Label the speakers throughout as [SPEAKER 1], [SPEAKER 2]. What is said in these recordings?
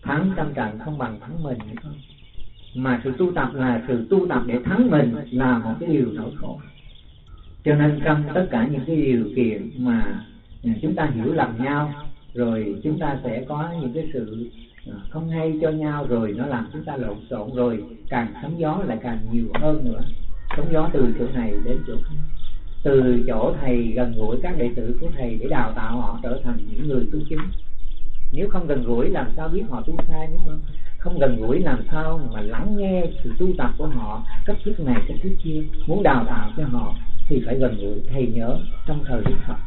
[SPEAKER 1] thắng trăm trận không bằng thắng mình, phải không? Mà sự tu tập là sự tu tập để thắng mình là một cái điều nỗi khổ. Cho nên trong tất cả những cái điều kiện mà chúng ta hiểu lầm nhau, rồi chúng ta sẽ có những cái sự không hay cho nhau, rồi nó làm chúng ta lộn xộn, rồi càng sóng gió lại càng nhiều hơn nữa. Sóng gió từ chỗ này đến chỗ khác, từ chỗ thầy gần gũi các đệ tử của thầy để đào tạo họ trở thành những người tu chứng. Nếu không gần gũi làm sao biết họ tu sai, đúng không? Không gần gũi làm sao mà lắng nghe sự tu tập của họ, cách thức này cách thức kia. Muốn đào tạo cho họ thì phải gần gũi. Thầy nhớ trong thời Đức Phật,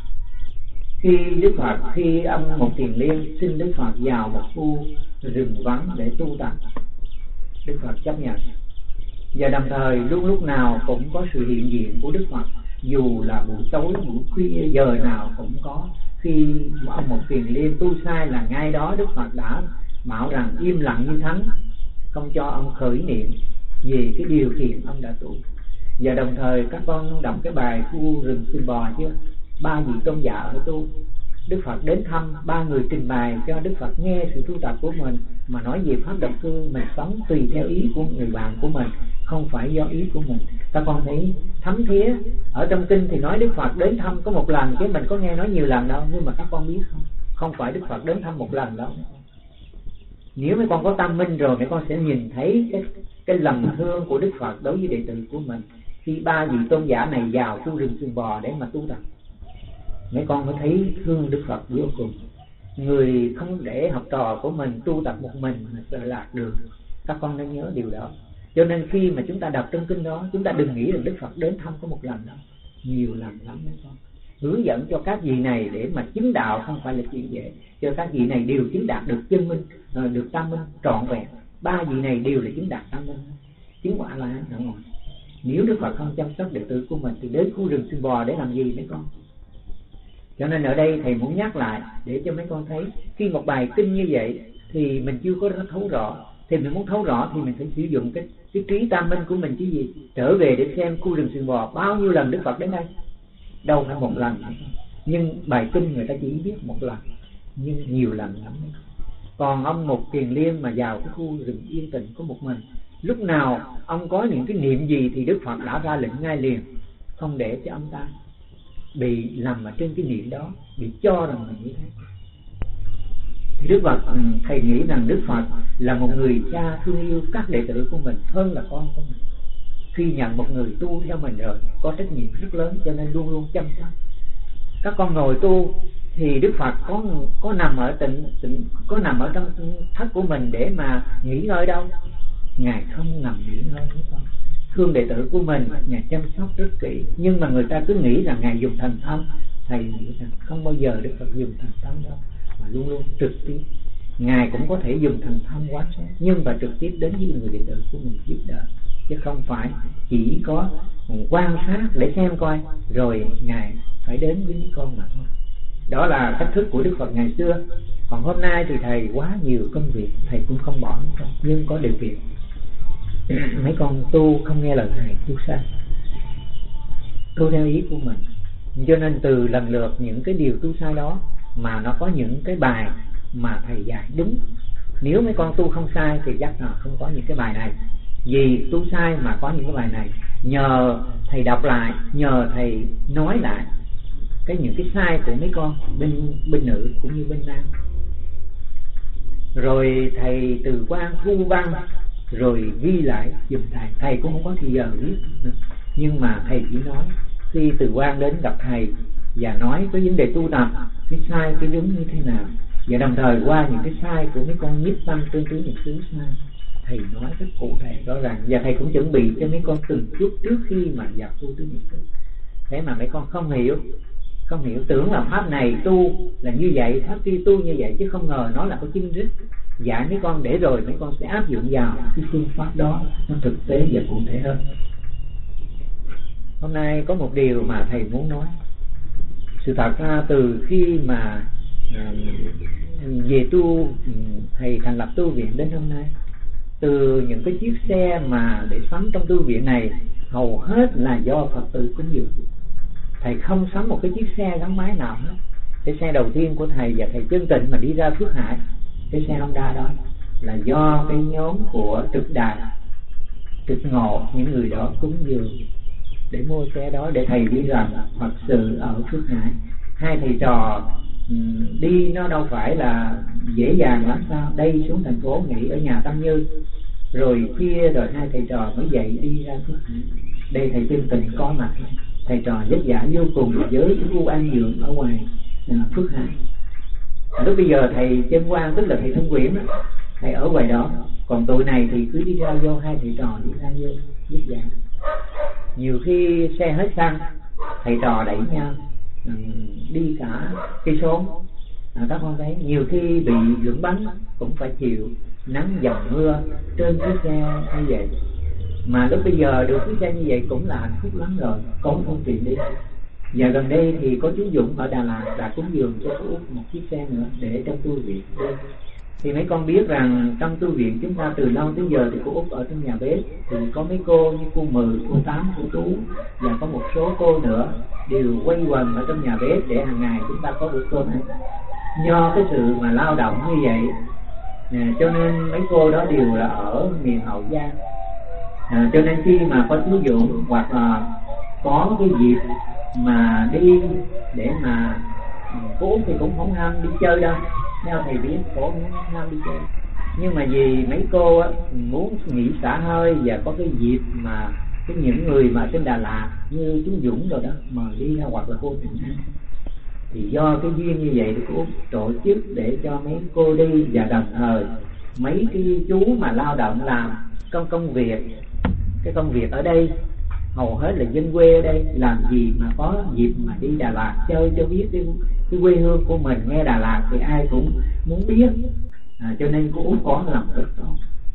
[SPEAKER 1] khi ông Một Kiền Liên xin Đức Phật vào một khu rừng vắng để tu tập, Đức Phật chấp nhận. Và đồng thời lúc nào cũng có sự hiện diện của Đức Phật, dù là buổi tối, buổi khuya, giờ nào cũng có. Khi ông Một Kiền Liên tu sai là ngay đó Đức Phật đã bảo rằng im lặng như thánh, không cho ông khởi niệm về cái điều kiện ông đã tu. Và đồng thời các con đọc cái bài khu rừng Sìn Bò chưa? 3 vị tôn giả ở tu, Đức Phật đến thăm, 3 người trình bày cho Đức Phật nghe sự tu tập của mình, mà nói về pháp độc cư, mình sống tùy theo ý của người bạn của mình, không phải do ý của mình. Các con thấy thấm thía. Ở trong kinh thì nói Đức Phật đến thăm có một lần, chứ mình có nghe nói nhiều lần đâu. Nhưng mà các con biết không, không phải Đức Phật đến thăm một lần đâu. Nếu mấy con có tâm minh rồi, mấy con sẽ nhìn thấy cái lòng thương của Đức Phật đối với đệ tử của mình. Khi 3 vị tôn giả này vào khu rừng Sìn Bò để mà tu tập, mấy con mới thấy thương Đức Phật vô cùng. Người không để học trò của mình tu tập một mình mà sợ lạc đường. Các con nên nhớ điều đó. Cho nên khi mà chúng ta đọc trong kinh đó, chúng ta đừng nghĩ rằng Đức Phật đến thăm có một lần đâu, nhiều lần lắm mấy con. Hướng dẫn cho các vị này để mà chứng đạo không phải là chuyện dễ. Cho các vị này đều chứng đạt được chân minh, được tam minh trọn vẹn. 3 vị này đều là chứng đạt tam minh, chứng quả là ở ngoài. Nếu Đức Phật không chăm sóc đệ tử của mình thì đến khu rừng Sìn Bò để làm gì mấy con? Cho nên ở đây thầy muốn nhắc lại để cho mấy con thấy, khi một bài kinh như vậy thì mình chưa có thấu rõ. Thì mình muốn thấu rõ thì mình phải sử dụng cái trí tam minh của mình chứ gì. Trở về để xem khu rừng Sìn Bò bao nhiêu lần Đức Phật đến đây, đâu phải một lần. Nhưng bài kinh người ta chỉ biết một lần, nhưng nhiều lần lắm. Còn ông Một Kiền Liên mà vào cái khu rừng yên tĩnh có một mình, lúc nào ông có những cái niệm gì thì Đức Phật đã ra lệnh ngay liền, không để cho ông ta bị nằm ở trên cái niệm đó, bị cho rằng là như thế. Thì Đức Phật, thầy nghĩ rằng Đức Phật là một người cha thương yêu các đệ tử của mình hơn là con của mình. Khi nhận một người tu theo mình rồi, có trách nhiệm rất lớn, cho nên luôn luôn chăm sóc. Các con ngồi tu thì Đức Phật có nằm ở có nằm ở trong thất của mình để mà nghỉ ngơi đâu. Ngài không nằm nghỉ ngơi với con. Thương đệ tử của mình, Ngài chăm sóc rất kỹ. Nhưng mà người ta cứ nghĩ rằng Ngài dùng thần thông. Thầy nghĩ rằng không bao giờ Đức Phật dùng thần thông đâu, mà luôn luôn trực tiếp. Ngài cũng có thể dùng thần thông quán sát, nhưng mà trực tiếp đến với người đệ tử của mình giúp đỡ, chứ không phải chỉ có quan sát để xem coi rồi Ngài phải đến với mấy con mà thôi. Đó là cách thức của Đức Phật ngày xưa. Còn hôm nay thì thầy quá nhiều công việc, thầy cũng không bỏ mấy con, nhưng có điều kiện. Mấy con tu không nghe lời thầy, tu sai, tu theo ý của mình. Cho nên từ lần lượt những cái điều tu sai đó mà nó có những cái bài mà thầy dạy đúng. Nếu mấy con tu không sai thì chắc là không có những cái bài này. Vì tu sai mà có những cái bài này, nhờ thầy đọc lại, nhờ thầy nói lại những cái sai của mấy con bên nữ cũng như bên nam. Rồi thầy từ quan thu văn rồi ghi lại giùm thầy. Thầy cũng không có thời giờ viết nữa, nhưng mà thầy chỉ nói khi từ quan đến gặp thầy và nói cái vấn đề tu tập, cái sai cái đúng như thế nào, và đồng thời qua những cái sai của mấy con nhiếp tâm tương tứ những thứ sai, thầy nói rất cụ thể rõ ràng. Và thầy cũng chuẩn bị cho mấy con từng chút trước khi mà vào tu tứ niệm xứ. Thế mà mấy con không hiểu, tưởng là pháp này tu là như vậy, pháp kia tu như vậy, chứ không ngờ nó là có chân rít. Dạy mấy con để rồi mấy con sẽ áp dụng vào cái phương pháp đó nó thực tế và cụ thể hơn. Hôm nay có một điều mà thầy muốn nói. Sự thật ra từ khi mà về tu, thầy thành lập tu viện đến hôm nay, từ những cái chiếc xe mà để sắm trong tu viện này hầu hết là do Phật tử cúng dường. Thầy không sắm một cái chiếc xe gắn máy nào hết. Cái xe đầu tiên của thầy và thầy chân tịnh mà đi ra Phước Hải, cái xe Honda đó là do cái nhóm của trực đà, trực ngộ, những người đó cúng dường để mua xe đó, để thầy biết rằng Phật sự ở Phước Hải. Hai thầy trò đi nó đâu phải là dễ dàng lắm sao. Đây xuống thành phố nghỉ ở nhà Tâm Như, rồi kia rồi hai thầy trò mới dậy đi ra Phước Hải. Đây thầy Chân Tình có mặt, thầy trò vất vả vô cùng với khu an dưỡng ở ngoài Phước Hải. Lúc bây giờ thầy Chân Quang, tức là thầy Thông Quyển đó, thầy ở ngoài đó, còn tụi này thì cứ đi ra vô, hai thầy trò đi ra vô vất vả. Nhiều khi xe hết xăng, thầy trò đẩy nhau đi cả cây số, các con thấy nhiều khi bị lửng bánh cũng phải chịu nắng dầm mưa trên chiếc xe như vậy. Mà lúc bây giờ được chiếc xe như vậy cũng là hạnh phúc lắm rồi, có phương tiện đi. Và gần đây thì có chú Dũng ở Đà Lạt đã cúng dường cho cô Út một chiếc xe nữa để trong tu viện đi. Thì mấy con biết rằng trong tu viện chúng ta từ lâu tới giờ thì cô Út ở trong nhà bếp, thì có mấy cô như cô Mười, cô Tám, cô Tú và có một số cô nữa đều quay quần ở trong nhà bếp để hàng ngày chúng ta có bữa cơm ăn. Do cái sự mà lao động như vậy cho nên mấy cô đó đều là ở miền Hậu Giang. Cho nên khi mà có chú Dũng hoặc là có cái dịp mà đi để mà cô Út thì cũng không ham đi chơi đâu, theo thầy biết cô không ham đi chơi, nhưng mà vì mấy cô á, muốn nghỉ xả hơi và có cái dịp mà những người mà trên Đà Lạt như chú Dũng rồi đó mà đi ra, hoặc là cô Trịnh An, thì do cái duyên như vậy thì cô Út tổ chức để cho mấy cô đi, và đồng thời mấy cái chú mà lao động làm công việc, cái công việc ở đây hầu hết là dân quê ở đây, làm gì mà có dịp mà đi Đà Lạt chơi cho biết cái quê hương của mình. Nghe Đà Lạt thì ai cũng muốn biết, cho nên cô Út có lòng rất tốt.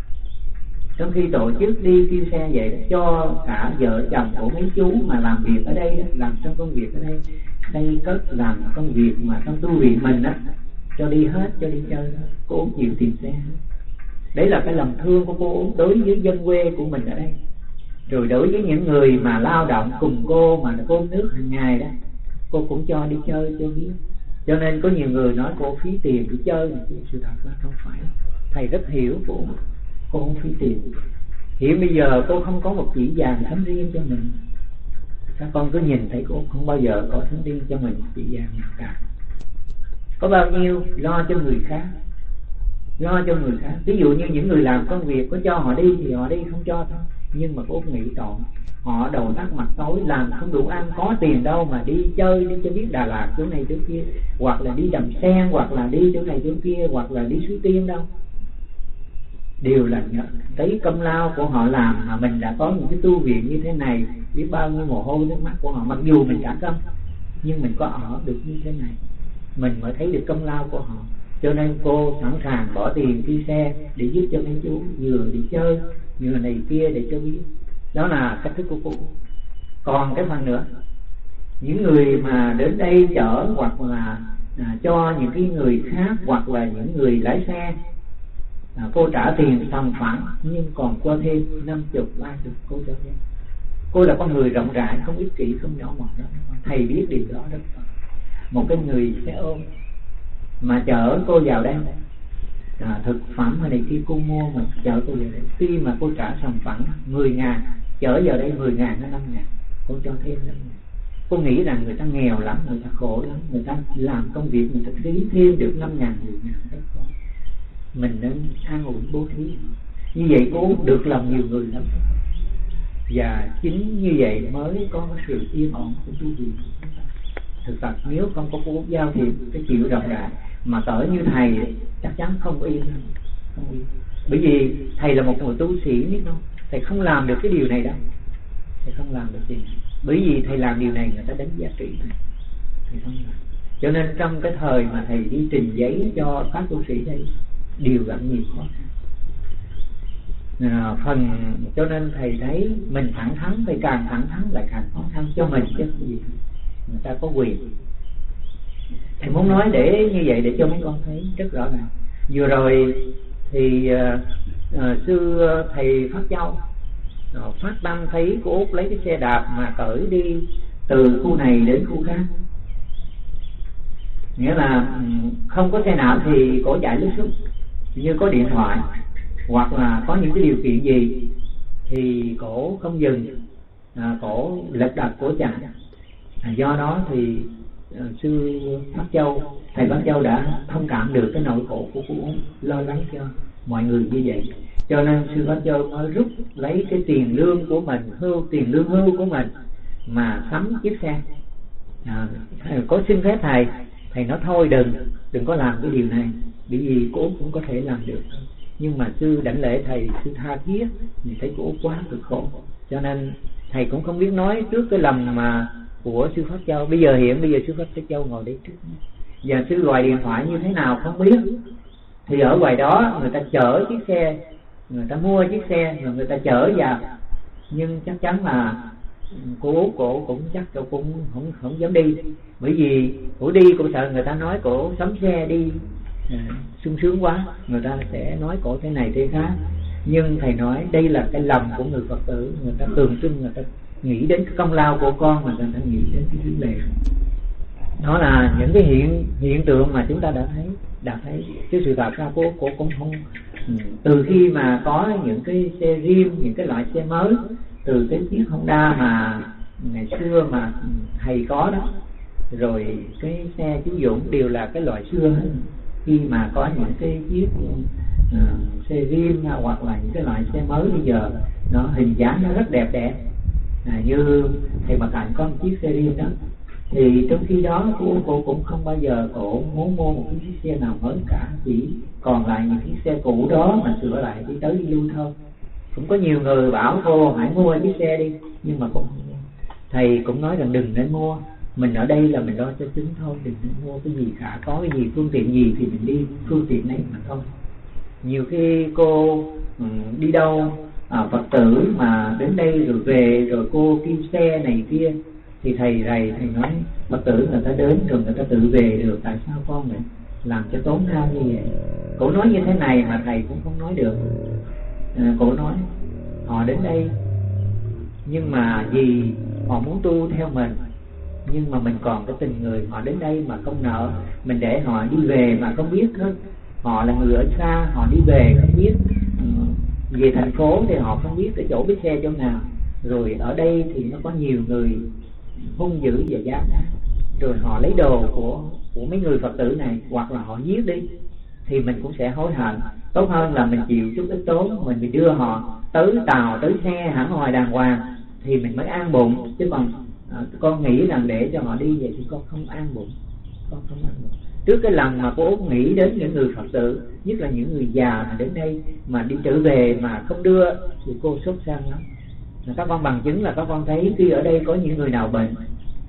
[SPEAKER 1] Trong khi tổ chức đi kêu xe vậy đó, cho cả vợ chồng của mấy chú mà làm việc ở đây đó, làm trong công việc ở đây, xây cất làm công việc mà trong tu viện mình đó, cho đi hết, cho đi chơi đó, cô Út chịu tiền xe. Đấy là cái lòng thương của cô Út đối với dân quê của mình ở đây. Rồi đối với những người mà lao động cùng cô mà cơm nước hàng ngày đó, cô cũng cho đi chơi cho biết. Cho nên có nhiều người nói cô phí tiền đi chơi này, sự thật là không phải. Thầy rất hiểu cô không phí tiền. Hiện bây giờ cô không có một chỉ vàng thánh riêng cho mình. Các con cứ nhìn thấy cô không bao giờ có thánh riêng cho mình chỉ vàng nào cả. Có bao nhiêu lo cho người khác, lo cho người khác. Ví dụ như những người làm công việc có cho họ đi thì họ đi, không cho thôi. Nhưng mà cô nghĩ trọn, họ đầu tắt mặt tối, làm không đủ ăn, có tiền đâu mà đi chơi, đi cho biết Đà Lạt chỗ này chỗ kia, hoặc là đi Đầm Sen, hoặc là đi chỗ này chỗ kia, hoặc là đi Suối Tiên đâu. Đều là thấy công lao của họ làm mà mình đã có những cái tu viện như thế này, biết bao nhiêu mồ hôi nước mắt của họ. Mặc dù mình trả công nhưng mình có ở được như thế này, mình mới thấy được công lao của họ. Cho nên cô sẵn sàng bỏ tiền đi xe để giúp cho mấy chú vừa đi chơi vừa này kia để cho biết. Đó là cách thức của cô. Còn cái phần nữa, những người mà đến đây chở hoặc là cho những cái người khác, hoặc là những người lái xe, cô trả tiền sòng phẳng nhưng còn qua thêm 50, 30 cô cho thêm. Cô là con người rộng rãi, không ích kỷ, không nhỏ mọn đó. Thầy biết điều đó rất rõ. Một cái người xe ôm mà chở cô vào đây, thực phẩm hay này kia cô mua mà chở cô vào đây, khi mà cô trả sòng phẳng 10.000, chở vào đây 10.000 nó 5.000, cô cho thêm 5.000. Cô nghĩ rằng người ta nghèo lắm, người ta khổ lắm, người ta làm công việc người ta kiếm thêm được 5.000, 10.000 rất khó. Mình nên an ủi bố thí. Như vậy cô được lòng nhiều người lắm. Và chính như vậy mới có sự yên ổn của tu viện. Thực tập nếu không có cô giao thiệp cái chịu rộng rãi mà cỡ như thầy chắc chắn không yên, không yên. Bởi vì thầy là một người tu sĩ, biết không? Thầy không làm được cái điều này đâu. Thầy không làm được gì. Bởi vì thầy làm điều này người ta đánh giá trị thầy không làm. Cho nên trong cái thời mà thầy đi trình giấy cho các tu sĩ đây đều gặp nhiều khó khăn. Cho nên thầy thấy mình thẳng thắn, thầy càng thẳng thắn lại càng khó khăn cho mình chứ gì. Người ta có quyền. Thầy muốn nói để như vậy để cho mấy con thấy rất rõ ràng. Vừa rồi thì sư thầy Phát Châu phát tâm thấy cô Út lấy cái xe đạp mà cởi đi từ khu này đến khu khác, nghĩa là không có xe nào thì cổ chạy lướt xuống. như có điện thoại hoặc là có những cái điều kiện gì thì cổ không dừng, cổ lật đật cổ chạy. Do đó thì sư Pháp Châu, thầy Pháp Châu đã thông cảm được cái nỗi khổ của cô Út, lo lắng cho mọi người như vậy, cho nên sư Pháp Châu mới rút lấy cái tiền lương của mình, tiền lương hưu của mình mà sắm chiếc xe. Có xin phép thầy nói thôi đừng có làm cái điều này, bởi vì cô Út cũng có thể làm được. Nhưng mà sư đảnh lễ thầy, sư tha thiết, mình thấy cô Út quá cực khổ, cho nên thầy cũng không biết nói trước cái lòng mà của sư Pháp Châu. Bây giờ sư Pháp Châu ngồi đây trước, giờ sư gọi điện thoại như thế nào không biết, thì ở ngoài đó người ta chở chiếc xe, người ta mua chiếc xe rồi người ta chở vào, nhưng chắc chắn là cổ cũng chắc cổ cũng không dám đi, bởi vì cổ đi cổ sợ người ta nói cổ sắm xe đi sung sướng quá, người ta sẽ nói cổ thế này thế khác. Nhưng thầy nói đây là cái lòng của người Phật tử, người ta tượng trưng, người ta nghĩ đến cái công lao của con, mà người ta nghĩ đến cái vấn đề đó là những cái hiện tượng mà chúng ta đã thấy. Chứ sự thật ra cô cũng không, từ khi mà có những cái xe riêng, những cái loại xe mới, từ cái chiếc Honda mà ngày xưa mà thầy có đó, rồi cái xe chú Dũng đều là cái loại xưa hết. Khi mà có những cái chiếc xe riêng hoặc là những cái loại xe mới bây giờ nó hình dáng nó rất đẹp đẽ, như thầy Bà Cảnh có một chiếc xe riêng đó, thì trong khi đó cô cũng không bao giờ cổ muốn mua một cái chiếc xe nào mới cả, chỉ còn lại những chiếc xe cũ đó mà sửa lại đi tới đi lui thôi. Cũng có nhiều người bảo cô hãy mua chiếc xe đi, nhưng mà cũng thầy cũng nói rằng đừng nên mua, mình ở đây là mình lo cho chúng thôi, đừng nên mua cái gì cả, có cái gì phương tiện gì thì mình đi phương tiện này mà thôi. Nhiều khi cô đi đâu Phật tử mà đến đây rồi về rồi cô kêu xe này kia, thì thầy nói Phật tử người ta đến rồi người ta tự về được, tại sao con lại làm cho tốn hao như vậy? Cổ nói như thế này mà thầy cũng không nói được. Cổ nói họ đến đây nhưng mà vì họ muốn tu theo mình, nhưng mà mình còn cái tình người, họ đến đây mà không nợ, mình để họ đi về mà không biết hết. Họ là người ở xa, họ đi về không biết, về thành phố thì họ không biết cái chỗ biết xe chỗ nào. Rồi ở đây thì nó có nhiều người hung dữ và gian ác, rồi họ lấy đồ của mấy người Phật tử này, hoặc là họ giết đi, thì mình cũng sẽ hối hận. Tốt hơn là mình chịu chút ít tốn, mình đưa họ tới tàu, tới xe hẳn hoài đàng hoàng, thì mình mới an bụng. Chứ còn con nghĩ rằng để cho họ đi vậy thì con không an bụng, con không an bụng. Trước cái lần mà cô Út nghĩ đến những người Phật tử, nhất là những người già mà đến đây mà đi trở về mà không đưa, thì cô sốt sang lắm. Các con bằng chứng là các con thấy khi ở đây có những người nào bệnh,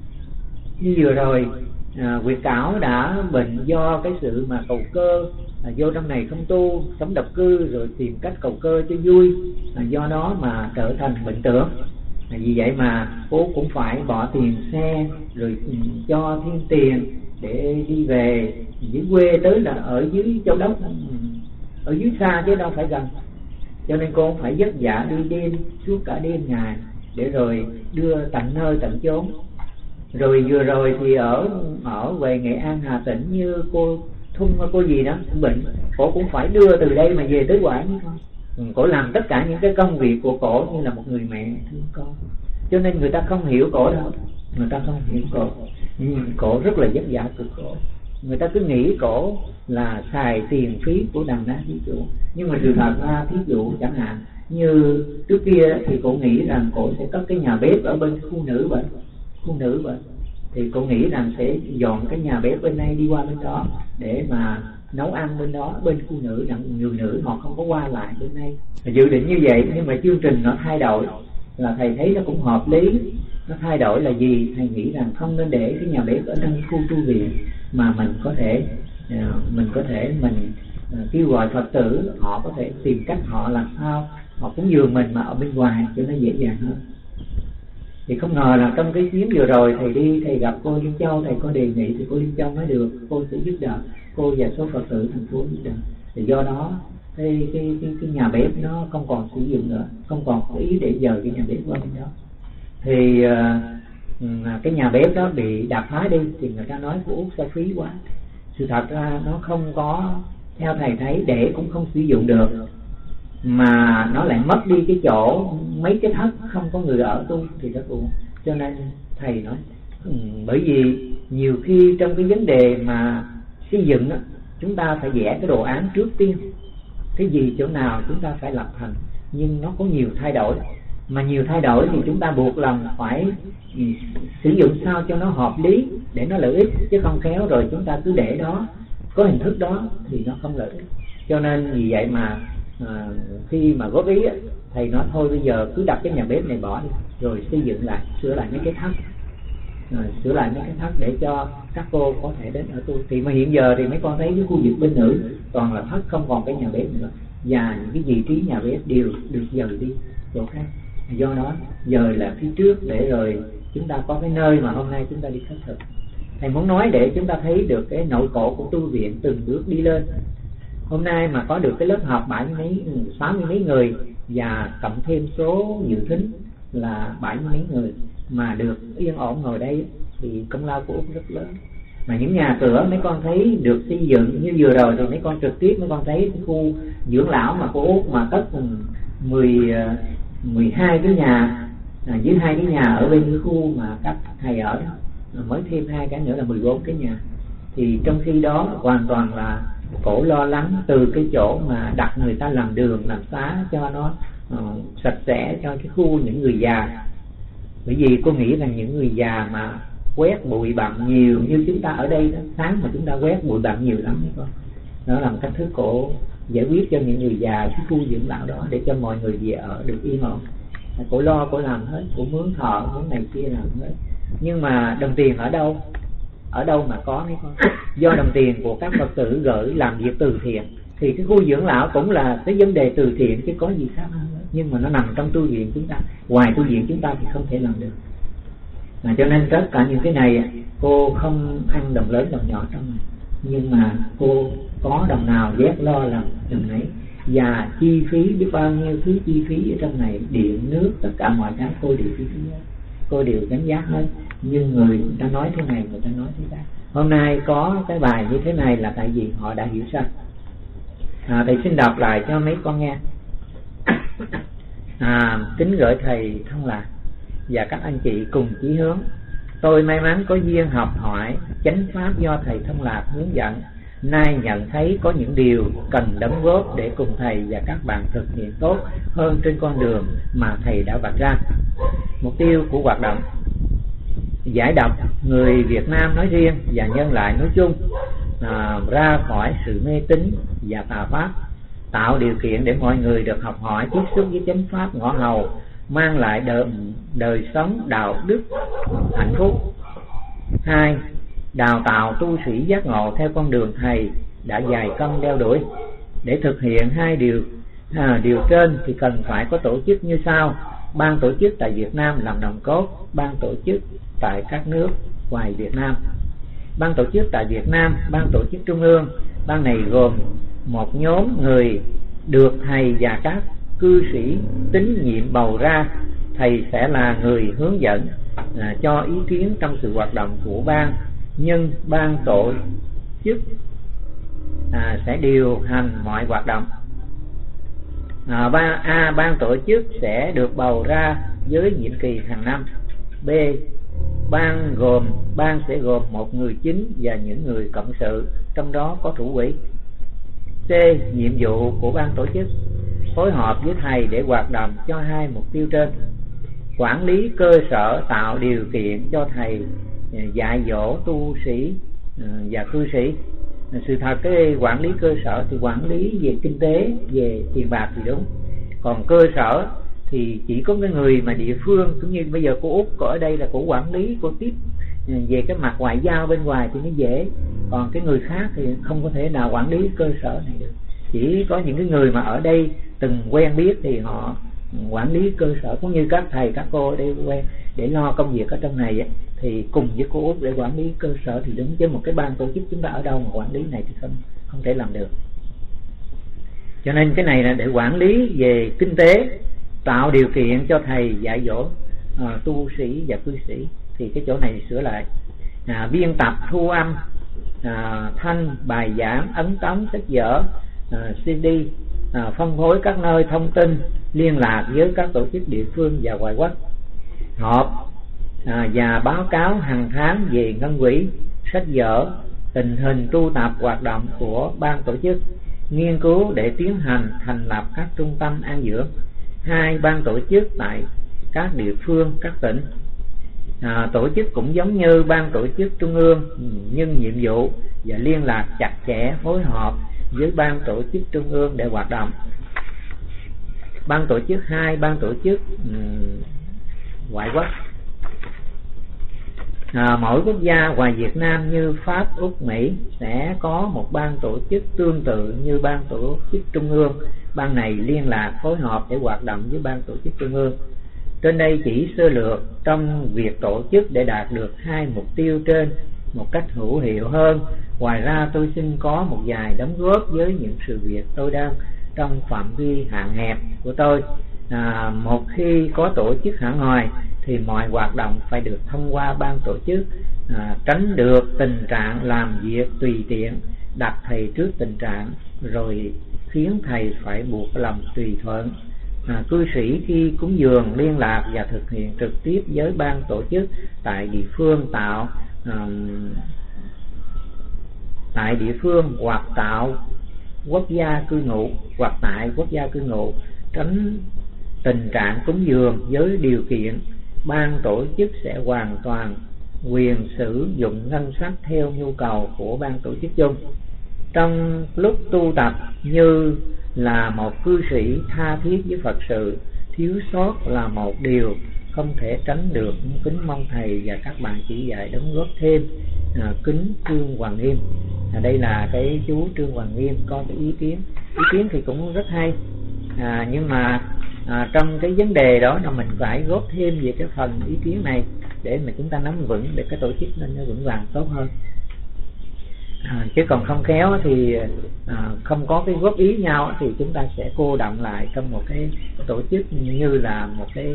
[SPEAKER 1] như vừa rồi Nguyệt Cảo đã bệnh do cái sự mà cầu cơ, vô trong này không tu, sống độc cư rồi tìm cách cầu cơ cho vui, do đó mà trở thành bệnh tưởng. Vì vậy mà cô cũng phải bỏ tiền xe rồi cho thêm tiền để đi về dưới quê, tới là ở dưới Châu Đốc, ở dưới xa chứ đâu phải gần. Cho nên cô phải vất vả đi đêm suốt cả đêm ngày để rồi đưa tận nơi tận chốn. Rồi vừa rồi thì ở về Nghệ An, Hà Tĩnh, như cô Thung cô gì đó bệnh, cô cũng phải đưa từ đây mà về tới Quảng thôi. Cổ làm tất cả những cái công việc của cổ như là một người mẹ thương con. Cho nên người ta không hiểu cổ đâu, người ta không hiểu cổ, nhưng cổ rất là vất vả cực khổ. Người ta cứ nghĩ cổ là xài tiền phí của đàn đá thí chủ, nhưng mà sự thật ra thí dụ chẳng hạn như trước kia thì cổ nghĩ rằng cổ sẽ có cái nhà bếp ở bên khu nữ bệnh, thì cổ nghĩ rằng sẽ dọn cái nhà bếp bên này đi qua bên đó để mà nấu ăn bên đó, bên khu nữ, đặng người nữ họ không có qua lại bên đây. Dự định như vậy, nhưng mà chương trình nó thay đổi, là thầy thấy nó cũng hợp lý. Nó thay đổi là gì? Thầy nghĩ rằng không nên để cái nhà bếp ở trong khu tu viện, mà mình có thể kêu gọi Phật tử, họ có thể tìm cách họ làm sao họ cúng dường mình mà ở bên ngoài cho nó dễ dàng hơn. Thì không ngờ là trong cái chuyến vừa rồi thầy đi, thầy gặp cô Liên Châu, thầy có đề nghị thì cô Liên Châu nói được, cô sẽ giúp đỡ cô và số Phật tử thành phố giúp đỡ. Thì do đó cái nhà bếp nó không còn sử dụng nữa, không còn có ý để dời cái nhà bếp qua bên đó. Thì cái nhà bếp đó bị đập phá đi, thì người ta nói của Út xa phí quá. Sự thật ra nó không có theo thầy thấy để cũng không sử dụng được, mà nó lại mất đi cái chỗ mấy cái thất không có người ở tu thì rất buồn. Cho nên thầy nói bởi vì nhiều khi trong cái vấn đề mà xây dựng á, chúng ta phải vẽ cái đồ án trước tiên, cái gì chỗ nào chúng ta phải lập thành, nhưng nó có nhiều thay đổi, mà nhiều thay đổi thì chúng ta buộc lòng phải sử dụng sao cho nó hợp lý để nó lợi ích, chứ không khéo rồi chúng ta cứ để đó có hình thức đó thì nó không lợi ích. Cho nên vì vậy mà khi mà góp ý thầy nói thôi bây giờ cứ đặt cái nhà bếp này bỏ đi, rồi xây dựng lại, sửa lại mấy cái thất, sửa lại mấy cái thất để cho các cô có thể đến ở tu. Thì mà hiện giờ thì mấy con thấy cái khu vực bên nữ toàn là thất, không còn cái nhà bếp nữa, và những cái vị trí nhà bếp đều được dời đi chỗ khác. Do đó dời là phía trước để rồi chúng ta có cái nơi mà hôm nay chúng ta đi khất thực. Thầy muốn nói để chúng ta thấy được cái nội cổ của tu viện từng bước đi lên. Hôm nay mà có được cái lớp học 60 mấy người và cộng thêm số dự thính là 70 mấy người mà được yên ổn ngồi đây thì công lao của Úc rất lớn. Mà những nhà cửa mấy con thấy được xây dựng như vừa rồi thì mấy con trực tiếp mấy con thấy cái khu dưỡng lão mà của Úc mà cất 12 cái nhà, với 2 cái nhà ở bên cái khu mà các thầy ở đó, mới thêm 2 cái nữa là 14 cái nhà. Thì trong khi đó hoàn toàn là cổ lo lắng từ cái chỗ mà đặt người ta làm đường làm xá cho nó sạch sẽ cho cái khu những người già. Bởi vì cô nghĩ rằng những người già mà quét bụi bặm nhiều như chúng ta ở đây đó, sáng mà chúng ta quét bụi bặm nhiều lắm đấy con. Đó là một cách thức cổ giải quyết cho những người già cái khu dưỡng lão đó để cho mọi người về ở được yên ổn. Cổ lo, cổ làm hết, cổ mướn thợ, mướn này kia làm hết. Nhưng mà đồng tiền ở đâu? Ở đâu mà có mấy con? Do đồng tiền của các Phật tử gửi làm việc từ thiện. Thì cái khu dưỡng lão cũng là cái vấn đề từ thiện chứ có gì khác hơn. Nhưng mà nó nằm trong tu viện chúng ta, ngoài tu viện chúng ta thì không thể làm được. Cho nên tất cả những cái này cô không ăn đồng lớn đồng nhỏ trong này, nhưng mà cô có đồng nào vét lo làm đồng ấy. Và chi phí biết bao nhiêu thứ chi phí ở trong này, điện nước tất cả mọi cái cô đều chi phí hết, cô đều đánh giá hết. Nhưng người ta nói thế này, người ta nói thế đó. Hôm nay có cái bài như thế này là tại vì họ đã hiểu sai. Thầy xin đọc lại cho mấy con nghe. Kính gửi thầy Thông Lạc và các anh chị cùng chí hướng. Tôi may mắn có duyên học hỏi chánh pháp do thầy Thông Lạc hướng dẫn. Nay nhận thấy có những điều cần đóng góp để cùng thầy và các bạn thực hiện tốt hơn trên con đường mà thầy đã vạch ra. Mục tiêu của hoạt động: giải độc người Việt Nam nói riêng và nhân loại nói chung ra khỏi sự mê tín và tà pháp, tạo điều kiện để mọi người được học hỏi tiếp xúc với chánh pháp ngõ hầu, mang lại đời sống đạo đức hạnh phúc. 2. Đào tạo tu sĩ giác ngộ theo con đường thầy đã dày công đeo đuổi. Để thực hiện 2 điều trên thì cần phải có tổ chức như sau: ban tổ chức tại Việt Nam làm nòng cốt, ban tổ chức tại các nước ngoài Việt Nam. Ban tổ chức tại Việt Nam, ban tổ chức trung ương. Ban này gồm một nhóm người được thầy và các cư sĩ tín nhiệm bầu ra. Thầy sẽ là người hướng dẫn, cho ý kiến trong sự hoạt động của ban, nhưng ban tổ chức sẽ điều hành mọi hoạt động. Ban tổ chức sẽ được bầu ra với nhiệm kỳ hàng năm. B. Ban sẽ gồm một người chính và những người cộng sự, trong đó có thủ quỹ. C. Nhiệm vụ của ban tổ chức: phối hợp với thầy để hoạt động cho 2 mục tiêu trên. Quản lý cơ sở, tạo điều kiện cho thầy dạy dỗ tu sĩ và cư sĩ. Sự thật cái quản lý cơ sở thì quản lý về kinh tế, về tiền bạc thì đúng. Còn cơ sở thì chỉ có cái người mà địa phương, cũng như bây giờ cô Út ở đây là cô quản lý, cô tiếp về cái mặt ngoại giao bên ngoài thì nó dễ. Còn cái người khác thì không có thể nào quản lý cơ sở này được. Chỉ có những cái người mà ở đây từng quen biết thì họ quản lý cơ sở, cũng như các thầy các cô ở đây quen để lo công việc ở trong này ấy, thì cùng với cô Út để quản lý cơ sở thì đúng. Chứ một cái ban tổ chức chúng ta ở đâu mà quản lý này thì không thể làm được. Cho nên cái này là để quản lý về kinh tế, tạo điều kiện cho thầy dạy dỗ tu sĩ và cư sĩ. Thì cái chỗ này sửa lại. Biên tập thu âm thanh, bài giảng, ấn tống, sách vở, CD, phân phối các nơi thông tin, liên lạc với các tổ chức địa phương và ngoại quốc, họp và báo cáo hàng tháng về ngân quỹ, sách vở, tình hình tu tập, hoạt động của ban tổ chức, nghiên cứu để tiến hành thành lập các trung tâm an dưỡng. 2. Ban tổ chức tại các địa phương, các tỉnh. Tổ chức cũng giống như ban tổ chức trung ương, nhưng nhiệm vụ và liên lạc chặt chẽ, phối hợp với ban tổ chức trung ương để hoạt động. Ban tổ chức 2. Ban tổ chức ngoại quốc. Mỗi quốc gia ngoài Việt Nam như Pháp, Úc, Mỹ sẽ có một ban tổ chức tương tự như ban tổ chức trung ương. Ban này liên lạc, phối hợp để hoạt động với ban tổ chức trung ương. Trên đây chỉ sơ lược trong việc tổ chức để đạt được 2 mục tiêu trên một cách hữu hiệu hơn. Ngoài ra tôi xin có một vài đóng góp với những sự việc tôi đang trong phạm vi hạn hẹp của tôi. Một khi có tổ chức hải ngoại thì mọi hoạt động phải được thông qua ban tổ chức, tránh được tình trạng làm việc tùy tiện, đặt thầy trước tình trạng rồi khiến thầy phải buộc lòng tùy thuận. Cư sĩ khi cúng dường liên lạc và thực hiện trực tiếp với ban tổ chức tại địa phương tại địa phương hoặc tạo quốc gia cư ngụ hoặc tại quốc gia cư ngụ, tránh tình trạng cúng dường với điều kiện ban tổ chức sẽ hoàn toàn quyền sử dụng ngân sách theo nhu cầu của ban tổ chức chung. Trong lúc tu tập như là một cư sĩ tha thiết với Phật sự, thiếu sót là một điều không thể tránh được. Kính mong thầy và các bạn chỉ dạy đóng góp thêm. Kính Trương Hoàng Nghiêm. Đây là cái chú Trương Hoàng Nghiêm có cái ý kiến thì cũng rất hay, nhưng mà trong cái vấn đề đó là mình phải góp thêm về cái phần ý kiến này để mà chúng ta nắm vững, để cái tổ chức nên nó vững vàng tốt hơn. Chứ còn không khéo thì không có cái góp ý nhau thì chúng ta sẽ cô đọng lại trong một cái tổ chức như là một cái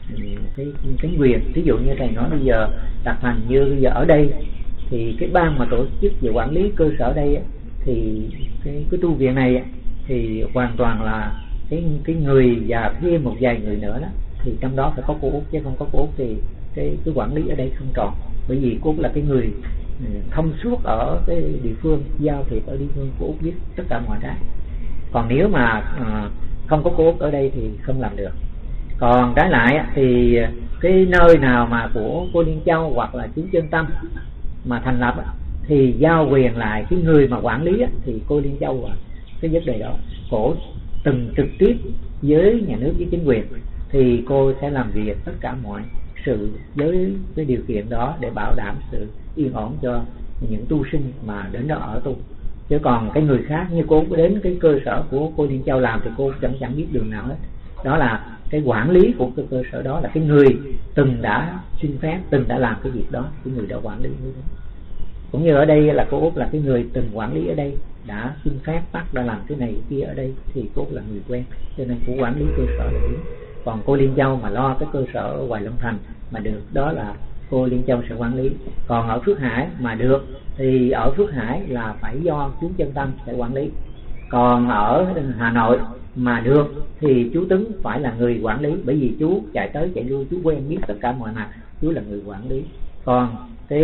[SPEAKER 1] quyền. Ví dụ như thầy nói bây giờ đặt thành như bây giờ ở đây thì cái ban mà tổ chức về quản lý cơ sở đây thì cái tu viện này thì hoàn toàn là cái người và thêm một vài người nữa đó, thì trong đó phải có cô Út, chứ không có cô Út thì cái quản lý ở đây không tròn. Bởi vì cô Út là cái người thông suốt ở cái địa phương, giao thiệp ở địa phương, cô Út biết tất cả mọi cái. Còn nếu mà không có cô Út ở đây thì không làm được. Còn trái lại thì cái nơi nào mà của cô Liên Châu hoặc là chú Chân Tâm mà thành lập thì giao quyền lại cái người mà quản lý thì cô Liên Châu và cái vấn đề đó cổ từng trực tiếp với nhà nước, với chính quyền, thì cô sẽ làm việc tất cả mọi sự với cái điều kiện đó để bảo đảm sự yên ổn cho những tu sinh mà đến đó ở tu. Chứ còn cái người khác như cô đến cái cơ sở của cô Liên Châu làm thì cô chẳng biết đường nào hết. Đó là cái quản lý của cái cơ sở đó là cái người từng đã xin phép, từng đã làm cái việc đó, cái người đã quản lý như thế. Cũng như ở đây là cô Út là cái người từng quản lý ở đây, đã xin phép bắt đã làm cái này cái kia ở đây, thì cô Út là người quen, cho nên cô quản lý cơ sở là đúng. Còn cô Liên Châu mà lo cái cơ sở ở Hoài Long Thành mà được, đó là cô Liên Châu sẽ quản lý. Còn ở Phước Hải mà được thì ở Phước Hải là phải do chú Chân Tâm sẽ quản lý. Còn ở Hà Nội mà được thì chú Tứng phải là người quản lý, bởi vì chú chạy tới chạy lui, chú quen biết tất cả mọi mặt, chú là người quản lý. Còn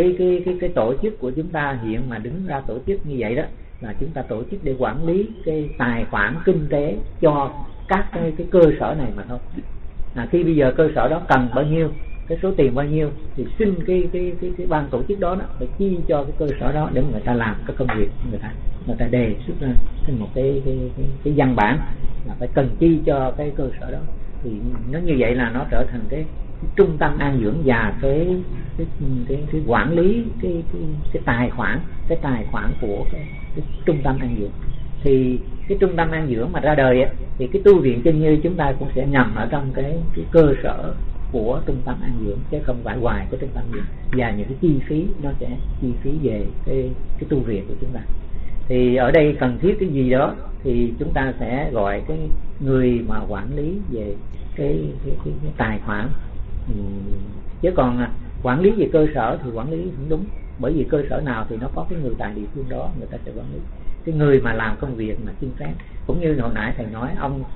[SPEAKER 1] cái tổ chức của chúng ta hiện mà đứng ra tổ chức như vậy đó là chúng ta tổ chức để quản lý cái tài khoản kinh tế cho các cái cơ sở này mà thôi. Khi bây giờ cơ sở đó cần bao nhiêu, cái số tiền bao nhiêu thì xin cái ban tổ chức đó phải chi cho cái cơ sở đó để người ta làm cái công việc, người ta đề xuất ra một cái văn bản là phải cần chi cho cái cơ sở đó, thì nó như vậy là nó trở thành cái trung tâm an dưỡng và cái quản lý cái tài khoản của cái trung tâm an dưỡng. Thì cái trung tâm an dưỡng mà ra đời thì cái tu viện Chân Như chúng ta cũng sẽ nằm ở trong cái cơ sở của trung tâm an dưỡng, chứ không phải ngoài cái trung tâm an dưỡng. Và những cái chi phí nó sẽ chi phí về cái tu viện của chúng ta. Thì ở đây cần thiết cái gì đó thì chúng ta sẽ gọi cái người mà quản lý về cái tài khoản. Chứ còn quản lý về cơ sở thì quản lý không đúng. bởi vì cơ sở nào thì nó có cái người tại địa phương đó, người ta sẽ quản lý cái người mà làm công việc mà xin phép. Cũng như hồi nãy thầy nói,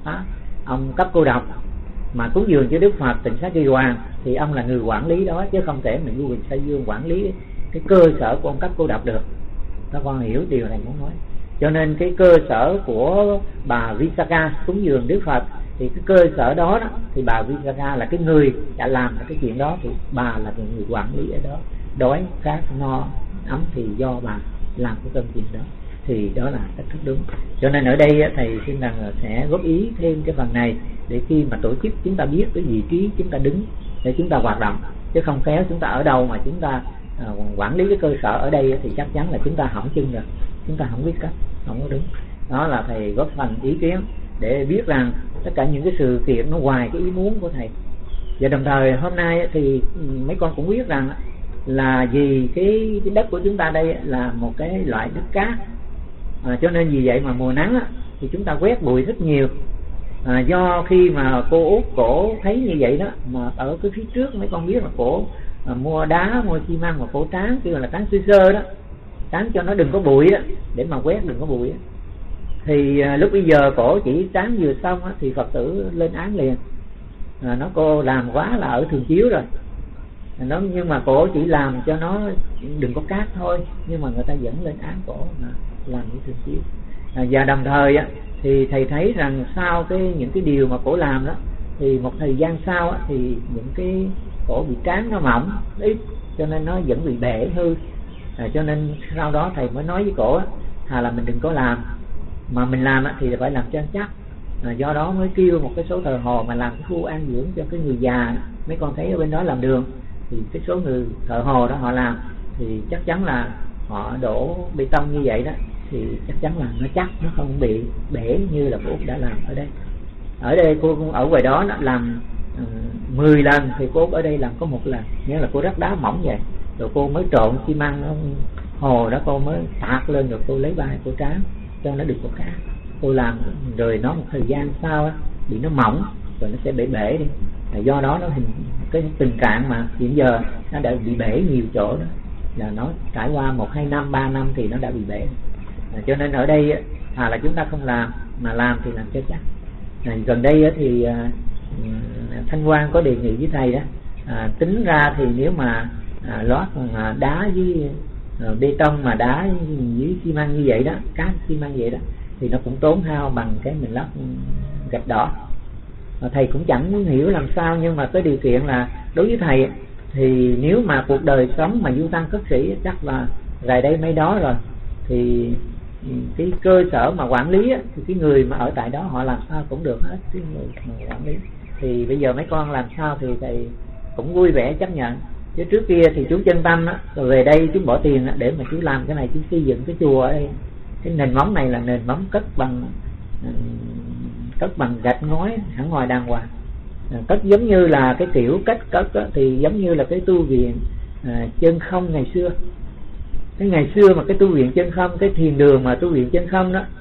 [SPEAKER 1] ông cấp cô độc mà cúng dường cho Đức Phật Tịnh Xá Kỳ Hoàng thì ông là người quản lý đó, chứ không thể mình vua Bình Sa Dương quản lý cái cơ sở của ông cấp cô độc được. Các con hiểu điều này muốn nói. Cho nên cái cơ sở của bà Visakha cúng dường Đức Phật thì cái cơ sở đó, thì bà Visakha là cái người đã làm cái chuyện đó, thì bà là người quản lý ở đó. Đói khát no ấm thì do bà làm cái công chuyện đó, thì đó là cách thức đúng. Cho nên ở đây thầy xin rằng sẽ góp ý thêm cái phần này để khi mà tổ chức chúng ta biết cái vị trí chúng ta đứng để chúng ta hoạt động, chứ không khéo chúng ta ở đâu mà chúng ta quản lý cái cơ sở ở đây thì chắc chắn là chúng ta hỏng chân rồi, chúng ta không biết cách, không có đúng. Đó là thầy góp phần ý kiến để biết rằng tất cả những cái sự kiện nó ngoài cái ý muốn của thầy. Và đồng thời hôm nay thì mấy con cũng biết rằng là vì cái đất của chúng ta đây là một cái loại đất cát, cho nên vì vậy mà mùa nắng thì chúng ta quét bụi rất nhiều. Do khi mà cô Út cổ thấy như vậy đó, mà ở cái phía trước mấy con biết là cổ mua đá, mua xi măng mà cổ tráng, kêu là tráng sơ đó, tráng cho nó đừng có bụi đó, để mà quét đừng có bụi đó. Thì lúc bây giờ cổ chỉ tráng vừa xong thì Phật tử lên án liền. Nó cô làm quá là ở Thường Chiếu rồi, nhưng mà cổ chỉ làm cho nó đừng có cát thôi, nhưng mà người ta vẫn lên án cổ mà làm như Thường Chiếu. Và đồng thời thì thầy thấy rằng sau những cái điều mà cổ làm đó, thì một thời gian sau thì những cái cổ bị tráng nó mỏng ít, cho nên nó vẫn bị bể hư. Cho nên sau đó thầy mới nói với cổ thà là mình đừng có làm, mà mình làm thì phải làm cho chắc. Do đó mới kêu một cái số thờ hồ mà làm cái khu an dưỡng cho cái người già. Mấy con thấy ở bên đó làm đường thì cái số người thợ hồ đó họ làm thì chắc chắn là họ đổ bê tông như vậy đó, thì chắc chắn là nó chắc, nó không bị bể như là cô đã làm ở đây. Ở đây cô ở ngoài đó nó làm 10 lần thì cô ở đây làm có 1 lần, nghĩa là cô rắc đá mỏng vậy, rồi cô mới trộn xi măng hồ đó, cô mới tạt lên, rồi cô lấy vai cô tráng cho nó đừng có cát. Cô làm rồi nó một thời gian sau bị nó mỏng rồi nó sẽ bể đi. Do đó nó hình cái tình trạng mà hiện giờ nó đã bị bể nhiều chỗ đó, là nó trải qua 1, 2 năm, 3 năm thì nó đã bị bể. Cho nên ở đây là chúng ta không làm, mà làm thì làm cho chắc. Gần đây thì Thanh Quang có đề nghị với thầy đó, tính ra thì nếu mà lót đá với bê tông mà đá với xi măng như vậy đó, cát xi măng vậy đó, thì nó cũng tốn hao bằng cái mình lót gạch đỏ. Thầy cũng chẳng hiểu làm sao, nhưng mà cái điều kiện là đối với thầy thì nếu mà cuộc đời sống mà du tăng cất sĩ chắc là rày đây mấy đó rồi, thì cái cơ sở mà quản lý thì cái người mà ở tại đó họ làm sao cũng được hết, cái người mà quản lý. Thì bây giờ mấy con làm sao thì thầy cũng vui vẻ chấp nhận. Chứ trước kia thì chú chân tâm rồi về đây chú bỏ tiền để mà chú làm cái này, chú xây dựng cái chùa ở đây. Cái nền móng này là nền móng cất bằng gạch ngói hẳn ngoài đàng hoàng. Cất giống như là cái kiểu cách cất thì giống như là cái tu viện chân không ngày xưa. Cái ngày xưa mà cái tu viện chân không, cái thiền đường mà tu viện chân không đó,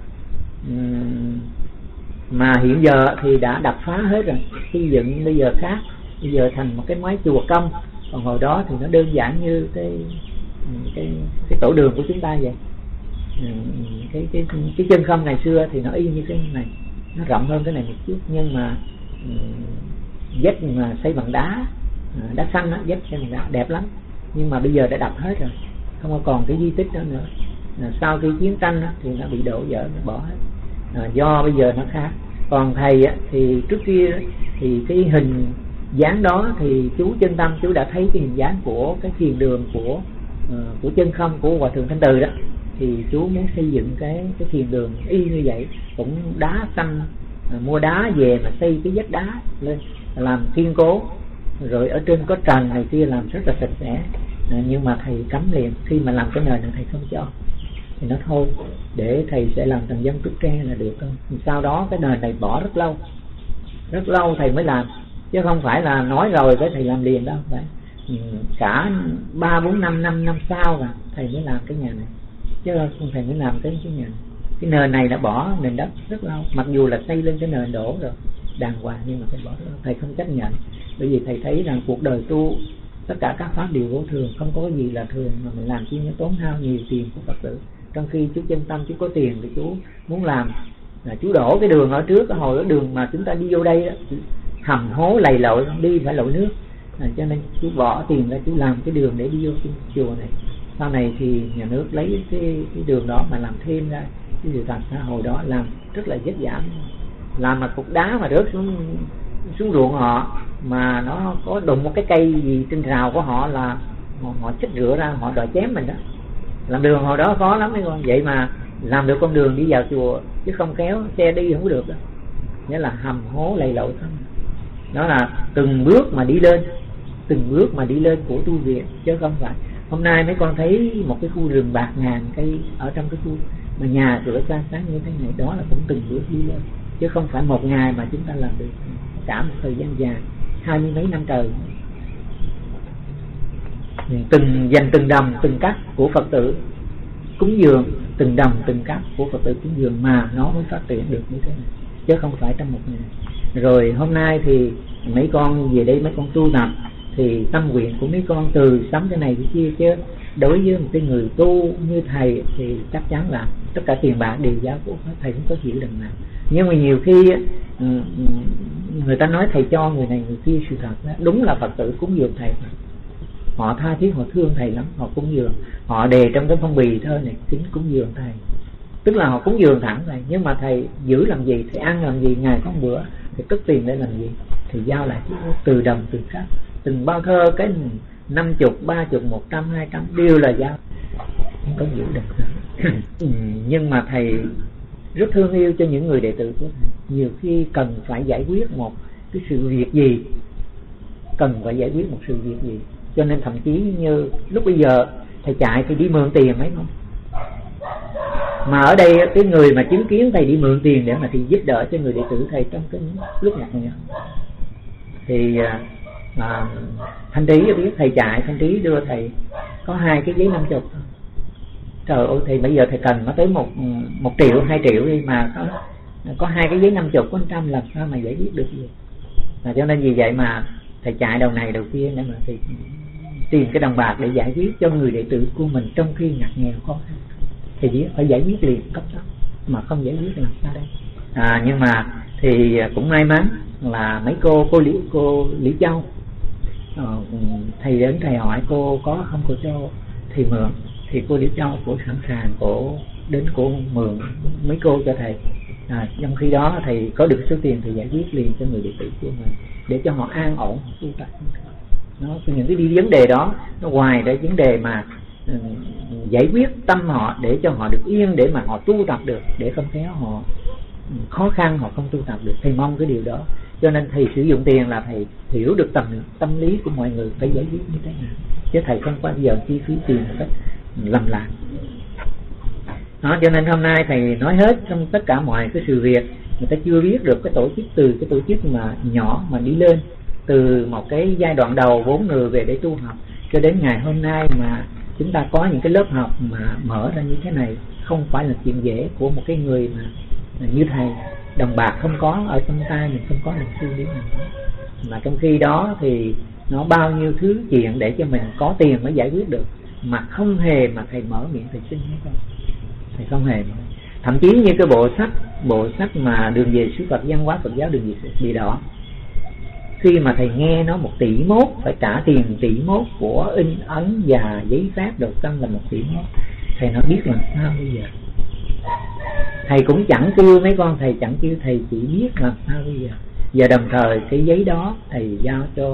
[SPEAKER 1] mà hiện giờ thì đã đập phá hết rồi, xây dựng bây giờ khác, bây giờ thành một cái mái chùa công. Còn hồi đó thì nó đơn giản như cái tổ đường của chúng ta vậy. Cái chân không ngày xưa thì nó y như cái này, nó rộng hơn cái này một chút, nhưng mà vách mà xây bằng đá xanh á, vách xây bằng đá đẹp lắm, nhưng mà bây giờ đã đập hết rồi, không còn cái di tích đó nữa. Sau khi chiến tranh thì nó bị đổ vỡ, nó bỏ hết. Do bây giờ nó khác. Còn thầy thì trước kia thì cái hình dáng đó thì chú chân tâm chú đã thấy cái hình dáng của cái thiền đường của chân không của Hòa Thượng Thanh Từ đó, thì chú muốn xây dựng cái thiền đường y như vậy, cũng đá xanh, mua đá về mà xây cái vách đá lên làm kiên cố, rồi ở trên có trần này kia làm rất là sạch sẽ. Nhưng mà thầy cấm liền, khi mà làm cái nền này thầy không cho, thì nó thôi để thầy sẽ làm thành dân trúc tre là được không. Sau đó cái nền này bỏ rất lâu thầy mới làm, chứ không phải là nói rồi cái thầy làm liền đâu, phải cả 3, 4, 5 năm sau rồi thầy mới làm cái nhà này, chứ không thầy mới làm cái nhà này. Cái nền này đã bỏ nền đất rất lâu, mặc dù là xây lên cái nền đổ rồi đàng hoàng, nhưng mà thầy bỏ, thầy không chấp nhận, bởi vì thầy thấy rằng cuộc đời tu
[SPEAKER 2] tất cả các pháp đều vô thường, không có cái gì là thường, mà mình làm chi nó tốn hao nhiều tiền của Phật tử. Trong khi chú chân tâm, chú có tiền thì chú muốn làm là chú đổ cái đường ở trước, cái hồi cái đường mà chúng ta đi vô đây đó, hầm hố lầy lội, đi phải lội nước, cho nên chú bỏ tiền ra chú làm cái đường để đi vô cái chùa này. Sau này thì nhà nước lấy cái đường đó mà làm thêm ra cái điều thành xã hội đó, làm rất là vất vả, làm mà cục đá mà rớt xuống ruộng họ, mà nó có đụng một cái cây gì trên rào của họ là họ chích rửa ra, họ đòi chém mình đó. Làm đường hồi đó khó lắm mấy con, vậy mà làm được con đường đi vào chùa, chứ không kéo xe đi không có được đó. Nghĩa là hầm hố lầy lội thôi. Đó là từng bước mà đi lên, từng bước mà đi lên của tu viện, chứ không phải hôm nay mấy con thấy một cái khu rừng bạt ngàn cây ở trong cái khu mà nhà cửa xa sáng như thế này, đó là cũng từng bước đi lên, chứ không phải một ngày mà chúng ta làm được, cả một thời gian dài 20 mấy năm trời. Dành từng đồng từng cắt của Phật tử cúng dường, từng đồng từng cắt của Phật tử cúng dường mà nó mới phát triển được như thế này, chứ không phải trong một ngày. Rồi hôm nay thì mấy con về đây mấy con tu tập, thì tâm nguyện của mấy con từ sắm cái này cái kia, chứ đối với một cái người tu như thầy thì chắc chắn là tất cả tiền bạc đều giao của thầy, không có chịu đựng nào. Nhưng mà nhiều khi người ta nói thầy cho người này người kia, sự thật đó, đúng là Phật tử cúng dường thầy, họ tha thiết, họ thương thầy lắm, họ cúng dường, họ đề trong cái phong bì thơ này kính cúng dường thầy, tức là họ cúng dường thẳng thầy. Nhưng mà thầy giữ làm gì, thầy ăn làm gì, ngày có một bữa, thầy cất tiền để làm gì, thì giao lại từ đồng từ cắt, từng bao thơ cái 50, 30, 100, 200 đều là giao, không có giữ được. Nhưng mà thầy rất thương yêu cho những người đệ tử của thầy. Nhiều khi cần phải giải quyết một cái sự việc gì, cần phải giải quyết một sự việc gì, cho nên thậm chí như lúc bây giờ thầy chạy thì đi mượn tiền mấy không. Mà ở đây cái người mà chứng kiến thầy đi mượn tiền để mà thì giúp đỡ cho người đệ tử thầy trong cái lúc ngặt nghèo, thì Thanh Trí biết thầy chạy, Thanh Trí đưa thầy có 2 cái giấy 50. Trời ơi, thì bây giờ thầy cần nó tới 1 triệu 2 triệu đi, mà có 2 cái giấy 50 có 100 làm sao mà giải quyết được gì. Cho nên vì vậy mà thầy chạy đầu này đầu kia để mà thầy tìm cái đồng bạc để giải quyết cho người đệ tử của mình trong khi ngặt nghèo khó khăn. Thì phải giải quyết liền cấp tốc, mà không giải quyết làm sao đây. Nhưng mà thì cũng may mắn là mấy cô Lý Châu, thầy đến thầy hỏi cô có không, cô cho thì mượn, thì cô Lý Châu cô sẵn sàng, cô đến cô mượn mấy cô cho thầy. Trong khi đó thầy có được số tiền thì giải quyết liền cho người đệ tử của mình, để cho họ an ổn tu tập. Nó những cái vấn đề đó nó ngoài ra vấn đề mà giải quyết tâm họ để cho họ được yên, để mà họ tu tập được, để không khéo họ khó khăn họ không tu tập được. Thầy mong cái điều đó, cho nên thầy sử dụng tiền là thầy hiểu được tâm lý của mọi người phải giải quyết như thế nào, chứ thầy không bao giờ chi phí tiền một cách lầm lạc. Đó, cho nên hôm nay thầy nói hết trong tất cả mọi cái sự việc. Người ta chưa biết được cái tổ chức, từ cái tổ chức mà nhỏ mà đi lên, từ một cái giai đoạn đầu 4 người về để tu học, cho đến ngày hôm nay mà chúng ta có những cái lớp học mà mở ra như thế này, không phải là chuyện dễ của một cái người mà như thầy. Đồng bạc không có ở trong tay mình, không có mình suy nghĩ mình, mà trong khi đó thì nó bao nhiêu thứ chuyện để cho mình có tiền mới giải quyết được, mà không hề mà thầy mở miệng thầy xin hết không. Thầy không hề. Thậm chí như cái bộ sách mà Đường về Sư Phật Văn hóa Phật giáo Đường về Bì Đỏ, khi mà thầy nghe nó 1,1 tỷ, phải trả tiền 1,1 tỷ của in ấn và giấy phép đầu tân là 1,1 tỷ, thầy nó biết làm sao bây giờ. Thầy cũng chẳng kêu mấy con, thầy chẳng kêu, thầy chỉ biết làm sao bây giờ. Và đồng thời cái giấy đó thầy giao cho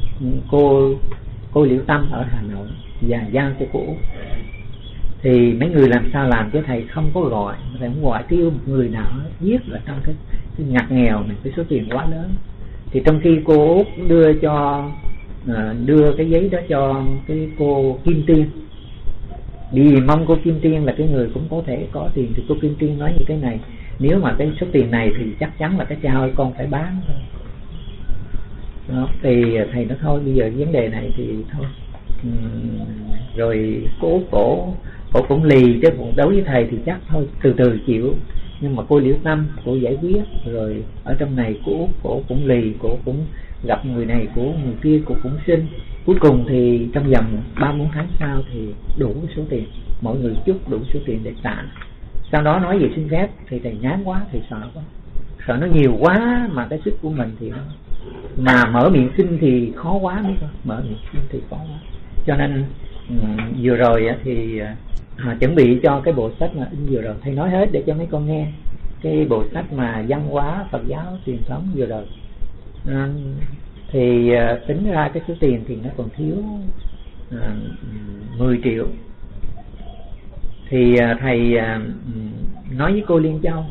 [SPEAKER 2] cô Liễu Tâm ở Hà Nội và giao cho cô Út. Thì mấy người làm sao làm, chứ thầy không có gọi, thầy không gọi kêu một người nào viết là trong cái ngặt nghèo này, cái số tiền quá lớn. Thì trong khi cô Út đưa cái giấy đó cho cái cô Kim Tiên, vì mong cô Kim Tiên là cái người cũng có thể có tiền, thì cô Kim Tiên nói như thế này: nếu mà cái số tiền này thì chắc chắn là cái cha ơi con phải bán thôi. Đó, thì thầy nói thôi bây giờ vấn đề này thì thôi. Rồi cổ cũng lì, chứ đối với thầy thì chắc thôi từ từ chịu. Nhưng mà cô Liễu Tâm cổ giải quyết rồi, ở trong này cổ cũng lì, cổ cũng gặp người này của người kia cũng xin. Cuối cùng thì trong vòng 3-4 tháng sau thì đủ số tiền, mỗi người chút đủ số tiền để trả. Sau đó nói về xin phép thì thầy ngán quá, thì sợ quá, sợ nó nhiều quá mà cái sức của mình thì nó, mà mở miệng xin thì khó quá, biết không? Mở miệng xin thì khó quá. Cho nên vừa rồi thì chuẩn bị cho cái bộ sách mà in vừa rồi, thầy nói hết để cho mấy con nghe. Cái bộ sách mà văn hóa Phật giáo truyền thống vừa rồi, thì tính ra cái số tiền thì nó còn thiếu 10 triệu. Thì thầy nói với cô Liên Châu,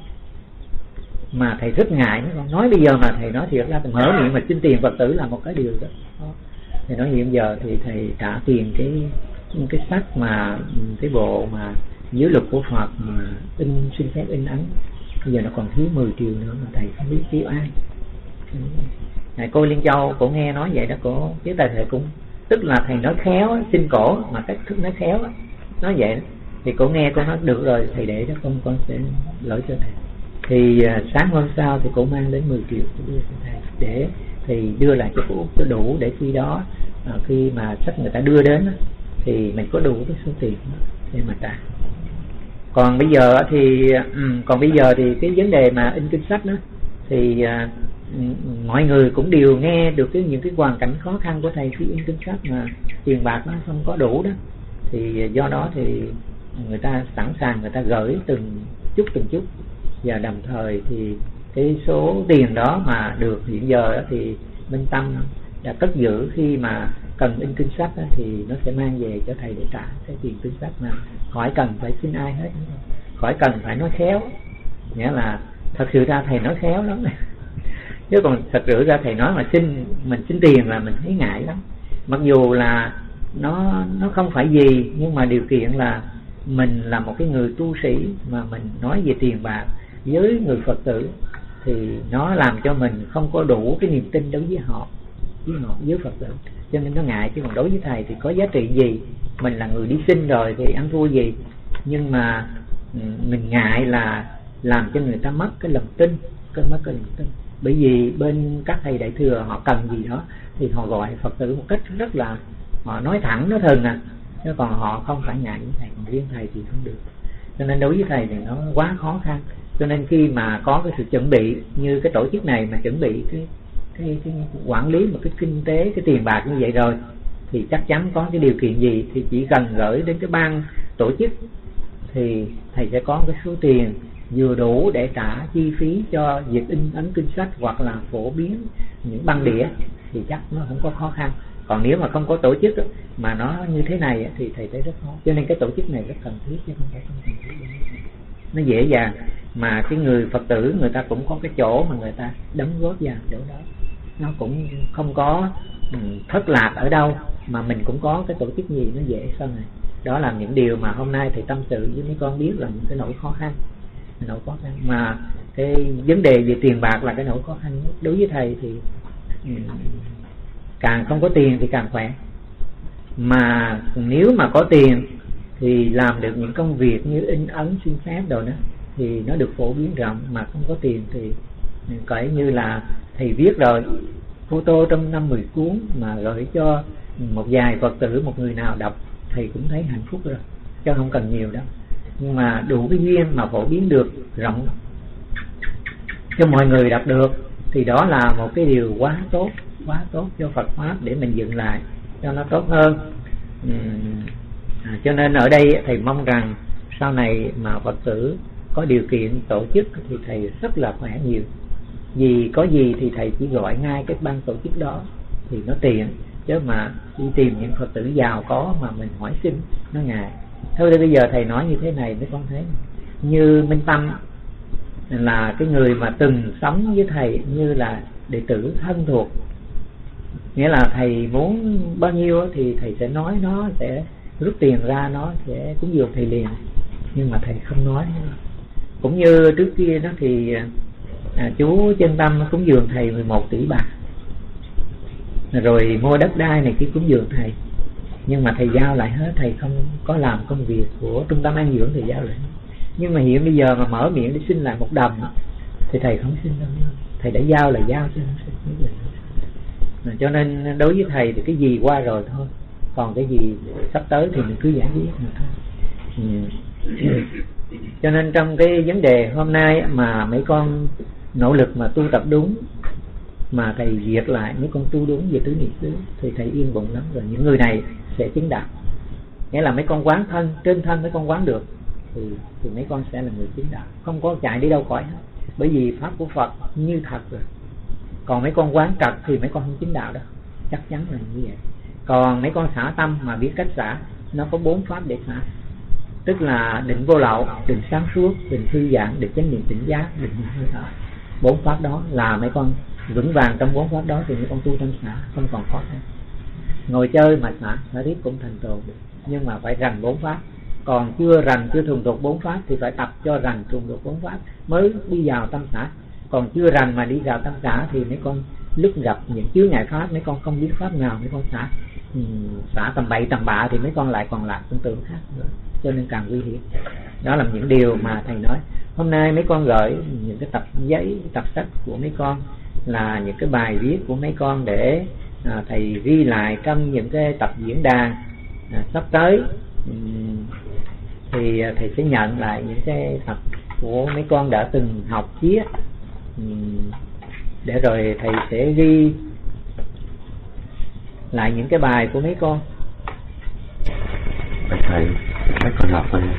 [SPEAKER 2] mà thầy rất ngại. Nói bây giờ mà thầy nói thiệt ra, mở miệng mà xin tiền Phật tử là một cái điều rất khó. Thầy nói hiện giờ thì thầy trả tiền cái sách mà cái bộ mà dưới luật của Phật mà in, xin phép in ấn, bây giờ nó còn thiếu 10 triệu nữa mà thầy không biết kêu ai. Cô Liên Châu cổ nghe nói vậy đó, cổ chứ thầy cũng tức là thầy nói khéo, xin cổ mà cách thức nói khéo nói vậy đó. Thì cổ nghe cô nói được rồi thầy để đó, con sẽ lỗi cho thầy. Thì sáng hôm sau thì cổ mang đến 10 triệu đưa cho thầy, để thì đưa lại cho cổ có đủ để khi đó khi mà sách người ta đưa đến thì mình có đủ cái số tiền để mà trả. Còn bây giờ thì cái vấn đề mà in kinh sách đó thì mọi người cũng đều nghe được những cái hoàn cảnh khó khăn của thầy khi in kinh sách mà tiền bạc nó không có đủ đó. Thì do đó thì người ta sẵn sàng người ta gửi từng chút, và đồng thời thì cái số tiền đó mà được hiện giờ đó thì Minh Tâm đã cất giữ, khi mà cần in kinh sách đó, thì nó sẽ mang về cho thầy để trả cái tiền kinh sách, mà khỏi cần phải xin ai hết, khỏi cần phải nói khéo. Nghĩa là thật sự ra thầy nói khéo lắm chứ còn thật sự ra thầy nói mà mình xin tiền là mình thấy ngại lắm. Mặc dù là nó không phải gì, nhưng mà điều kiện là mình là một cái người tu sĩ mà mình nói về tiền bạc với người Phật tử thì nó làm cho mình không có đủ cái niềm tin đối với họ, với Phật tử, cho nên nó ngại. Chứ còn đối với thầy thì có giá trị gì, mình là người đi xin rồi thì ăn thua gì, nhưng mà mình ngại là làm cho người ta mất cái lòng tin, bởi vì bên các thầy đại thừa họ cần gì đó thì họ gọi Phật tử một cách rất là, họ nói thẳng nó thường chứ còn họ không phải ngại với thầy, còn riêng thầy thì không được. Cho nên đối với thầy thì nó quá khó khăn. Cho nên khi mà có cái sự chuẩn bị như cái tổ chức này mà chuẩn bị cái quản lý một cái kinh tế, cái tiền bạc như vậy rồi, thì chắc chắn có cái điều kiện gì thì chỉ cần gửi đến cái ban tổ chức thì thầy sẽ có cái số tiền vừa đủ để trả chi phí cho việc in ấn kinh sách hoặc là phổ biến những băng đĩa, thì chắc nó không có khó khăn. Còn nếu mà không có tổ chức mà nó như thế này thì thầy thấy rất khó. Cho nên cái tổ chức này rất cần thiết, chứ không phải không cần thiết. Nó dễ dàng mà cái người Phật tử người ta cũng có cái chỗ mà người ta đóng góp vào chỗ đó, nó cũng không có thất lạc ở đâu, mà mình cũng có cái tổ chức gì nó dễ sau này. Đó là những điều mà hôm nay thầy tâm sự với mấy con biết, là những cái nỗi khó khăn. Mà cái vấn đề về tiền bạc là cái nỗi khó khăn nhất. Đối với thầy thì càng không có tiền thì càng khỏe, mà nếu mà có tiền thì làm được những công việc như in ấn xin phép đồ đó thì nó được phổ biến rộng. Mà không có tiền thì kể như là thầy viết rồi photo trong 5-10 cuốn mà gửi cho một vài Phật tử, một người nào đọc, thầy cũng thấy hạnh phúc rồi, chứ không cần nhiều đâu. Nhưng mà đủ cái duyên mà phổ biến được rộng cho mọi người đọc được thì đó là một cái điều quá tốt cho Phật Pháp, để mình dựng lại cho nó tốt hơn. Cho nên ở đây thầy mong rằng sau này mà Phật tử có điều kiện tổ chức thì thầy rất là khỏe nhiều. Vì có gì thì thầy chỉ gọi ngay cái ban tổ chức đó thì nó tiện, chứ mà đi tìm những Phật tử giàu có mà mình hỏi xin nó ngại. Thôi bây giờ thầy nói như thế này mấy con thấy, như Minh Tâm là cái người mà từng sống với thầy như là đệ tử thân thuộc, nghĩa là thầy muốn bao nhiêu thì thầy sẽ nói, nó sẽ rút tiền ra, nó sẽ cúng dường thầy liền, nhưng mà thầy không nói. Cũng như trước kia đó thì chú Chân Tâm cúng dường thầy 11 tỷ bạc, rồi mua đất đai này kia cúng dường thầy, nhưng mà thầy giao lại hết, thầy không có làm công việc của trung tâm an dưỡng, thầy giao lại. Nhưng mà hiện bây giờ mà mở miệng để xin lại 1 đồng thì thầy không xin đâu, thầy đã giao là giao chứ không xin. Cho nên đối với thầy thì cái gì qua rồi thôi, còn cái gì sắp tới thì mình cứ giải quyết mà thôi. Cho nên trong cái vấn đề hôm nay mà mấy con nỗ lực mà tu tập đúng, mà thầy duyệt lại mấy con tu đúng về tứ niệm xứ thì thầy yên bụng lắm rồi. Những người này sẽ chứng đạo, nghĩa là mấy con quán thân, trên thân mấy con quán được thì mấy con sẽ là người chứng đạo, không có chạy đi đâu khỏi hết. Bởi vì pháp của Phật như thật rồi. Còn mấy con quán trật thì mấy con không chứng đạo đâu, chắc chắn là như vậy. Còn mấy con xả tâm mà biết cách xả, nó có 4 pháp để xả, tức là định vô lậu, định sáng suốt, định thư giãn, định chánh niệm tỉnh giác, định hơi thở. 4 pháp đó là mấy con vững vàng trong 4 pháp đó thì mấy con tu tâm xả không còn khó khăn. Ngồi chơi mà xả tiếp cũng thành tựu được, nhưng mà phải rành 4 pháp. Còn chưa rành, chưa thuần thục 4 pháp thì phải tập cho rành thuần thục 4 pháp mới đi vào tâm xả. Còn chưa rành mà đi vào tâm xả thì mấy con lúc gặp những chướng ngại pháp, mấy con không biết pháp nào, mấy con xả tầm bậy tầm bạ thì mấy con lại còn làm tương tự khác nữa, cho nên càng nguy hiểm. Đó là những điều mà thầy nói. Hôm nay mấy con gửi những cái tập giấy, tập sách của mấy con là những cái bài viết của mấy con để thầy ghi lại trong những cái tập diễn đàn sắp tới. Thì thầy sẽ nhận lại những cái tập của mấy con đã từng học viết, để rồi thầy sẽ ghi lại những cái bài của mấy con.
[SPEAKER 3] Thầy mấy con học thôi.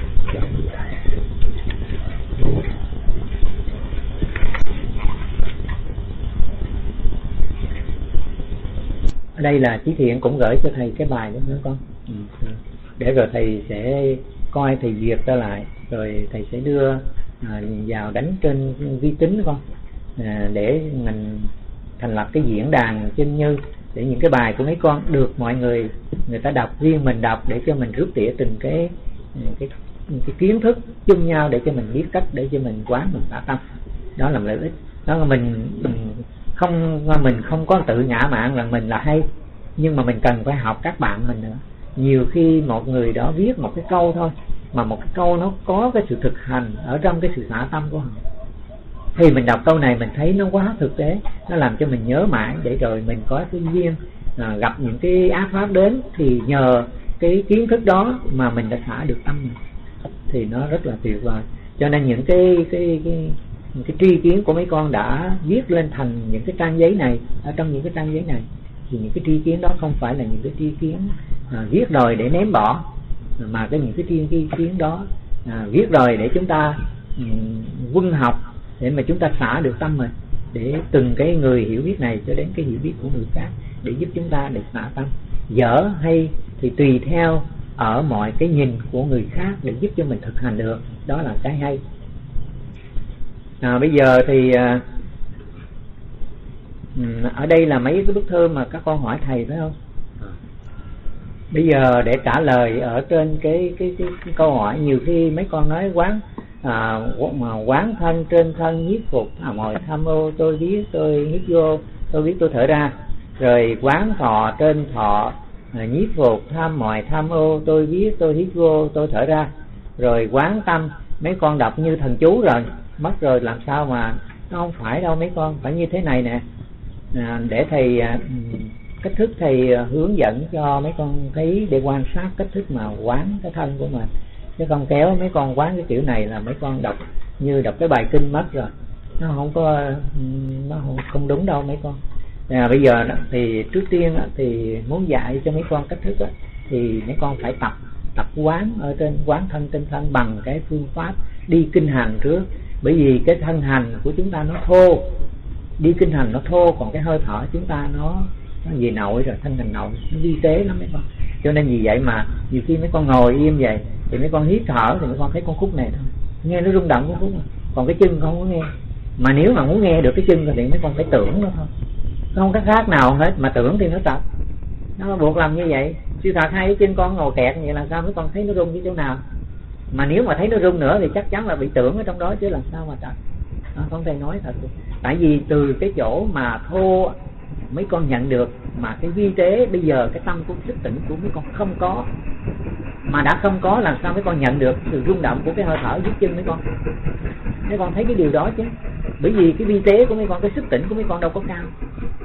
[SPEAKER 2] Ở đây là Chí Thiện cũng gửi cho thầy cái bài đó nữa con. Để rồi thầy sẽ coi, thầy duyệt ra lại, rồi thầy sẽ đưa vào đánh trên vi tính con, để mình thành lập cái diễn đàn chân như, để những cái bài của mấy con được mọi người ta đọc, riêng mình đọc để cho mình rút tỉa từng cái kiến thức chung nhau, để cho mình biết cách để cho mình quán, mình xả tâm. Đó là lợi ích. Đó là mình không có tự ngã mạn rằng mình là hay, nhưng mà mình cần phải học các bạn mình nữa. Nhiều khi một người đó viết một cái câu thôi, mà một cái câu nó có cái sự thực hành ở trong cái sự xả tâm của họ, thì mình đọc câu này mình thấy nó quá thực tế, nó làm cho mình nhớ mãi, để rồi mình có cái duyên gặp những cái ác pháp đến, thì nhờ cái kiến thức đó mà mình đã xả được tâm mình, thì nó rất là tuyệt vời. Cho nên những cái tri kiến của mấy con đã viết lên thành những cái trang giấy này. Ở trong những cái trang giấy này thì những cái tri kiến đó không phải là những cái tri kiến viết rồi để ném bỏ, mà những cái tri kiến đó viết rồi để chúng ta quân học, để mà chúng ta xả được tâm mình, để từng cái người hiểu biết này cho đến cái hiểu biết của người khác, để giúp chúng ta để xả tâm. Dở hay thì tùy theo ở mọi cái nhìn của người khác để giúp cho mình thực hành được, đó là cái hay. Bây giờ thì ở đây là mấy cái bức thư mà các con hỏi thầy phải không? Bây giờ để trả lời ở trên cái câu hỏi, nhiều khi mấy con nói quán thân, trên thân, nhiếp phục, mọi tham ô, tôi biết tôi hít vô, tôi biết tôi thở ra. Rồi quán thọ, trên thọ, nhiếp phục, mọi tham ô, tôi biết tôi hít vô, tôi thở ra. Rồi quán tâm, mấy con đọc như thần chú rồi, mất rồi làm sao mà nó không phải đâu mấy con, phải như thế này nè. Để thầy cách thức thầy hướng dẫn cho mấy con thấy, để quan sát cách thức mà quán cái thân của mình, chứ không kéo mấy con quán cái kiểu này là mấy con đọc như đọc cái bài kinh mất rồi, nó không đúng đâu mấy con. Bây giờ thì trước tiên thì muốn dạy cho mấy con cách thức thì mấy con phải tập quán ở trên, quán thân trên thân bằng cái phương pháp đi kinh hành trước. Bởi vì cái thân hành của chúng ta nó thô, đi kinh hành nó thô, còn cái hơi thở chúng ta nó về nội rồi, thân hành nội nó vi tế lắm mấy con. Cho nên vì vậy mà nhiều khi mấy con ngồi im vậy thì mấy con hít thở thì mấy con thấy con khúc này thôi, nghe nó rung động con khúc này, còn cái chân không có nghe. Mà nếu mà muốn nghe được cái chân thì mấy con phải tưởng nó thôi, không có khác nào hết. Mà tưởng thì nó tập, nó buộc làm như vậy. Sự thật hai cái chân con ngồi kẹt vậy làm sao mấy con thấy nó rung cái chỗ nào? Mà nếu mà thấy nó rung nữa thì chắc chắn là bị tưởng ở trong đó, chứ làm sao mà tập. Không thể nói thật. Tại vì từ cái chỗ mà thô mấy con nhận được, mà cái vi tế bây giờ cái tâm của sức tỉnh của mấy con không có, mà đã không có làm sao mấy con nhận được sự rung động của cái hơi thở dưới chân mấy con. Mấy con thấy cái điều đó chứ, bởi vì cái vi tế của mấy con, cái sức tỉnh của mấy con đâu có cao.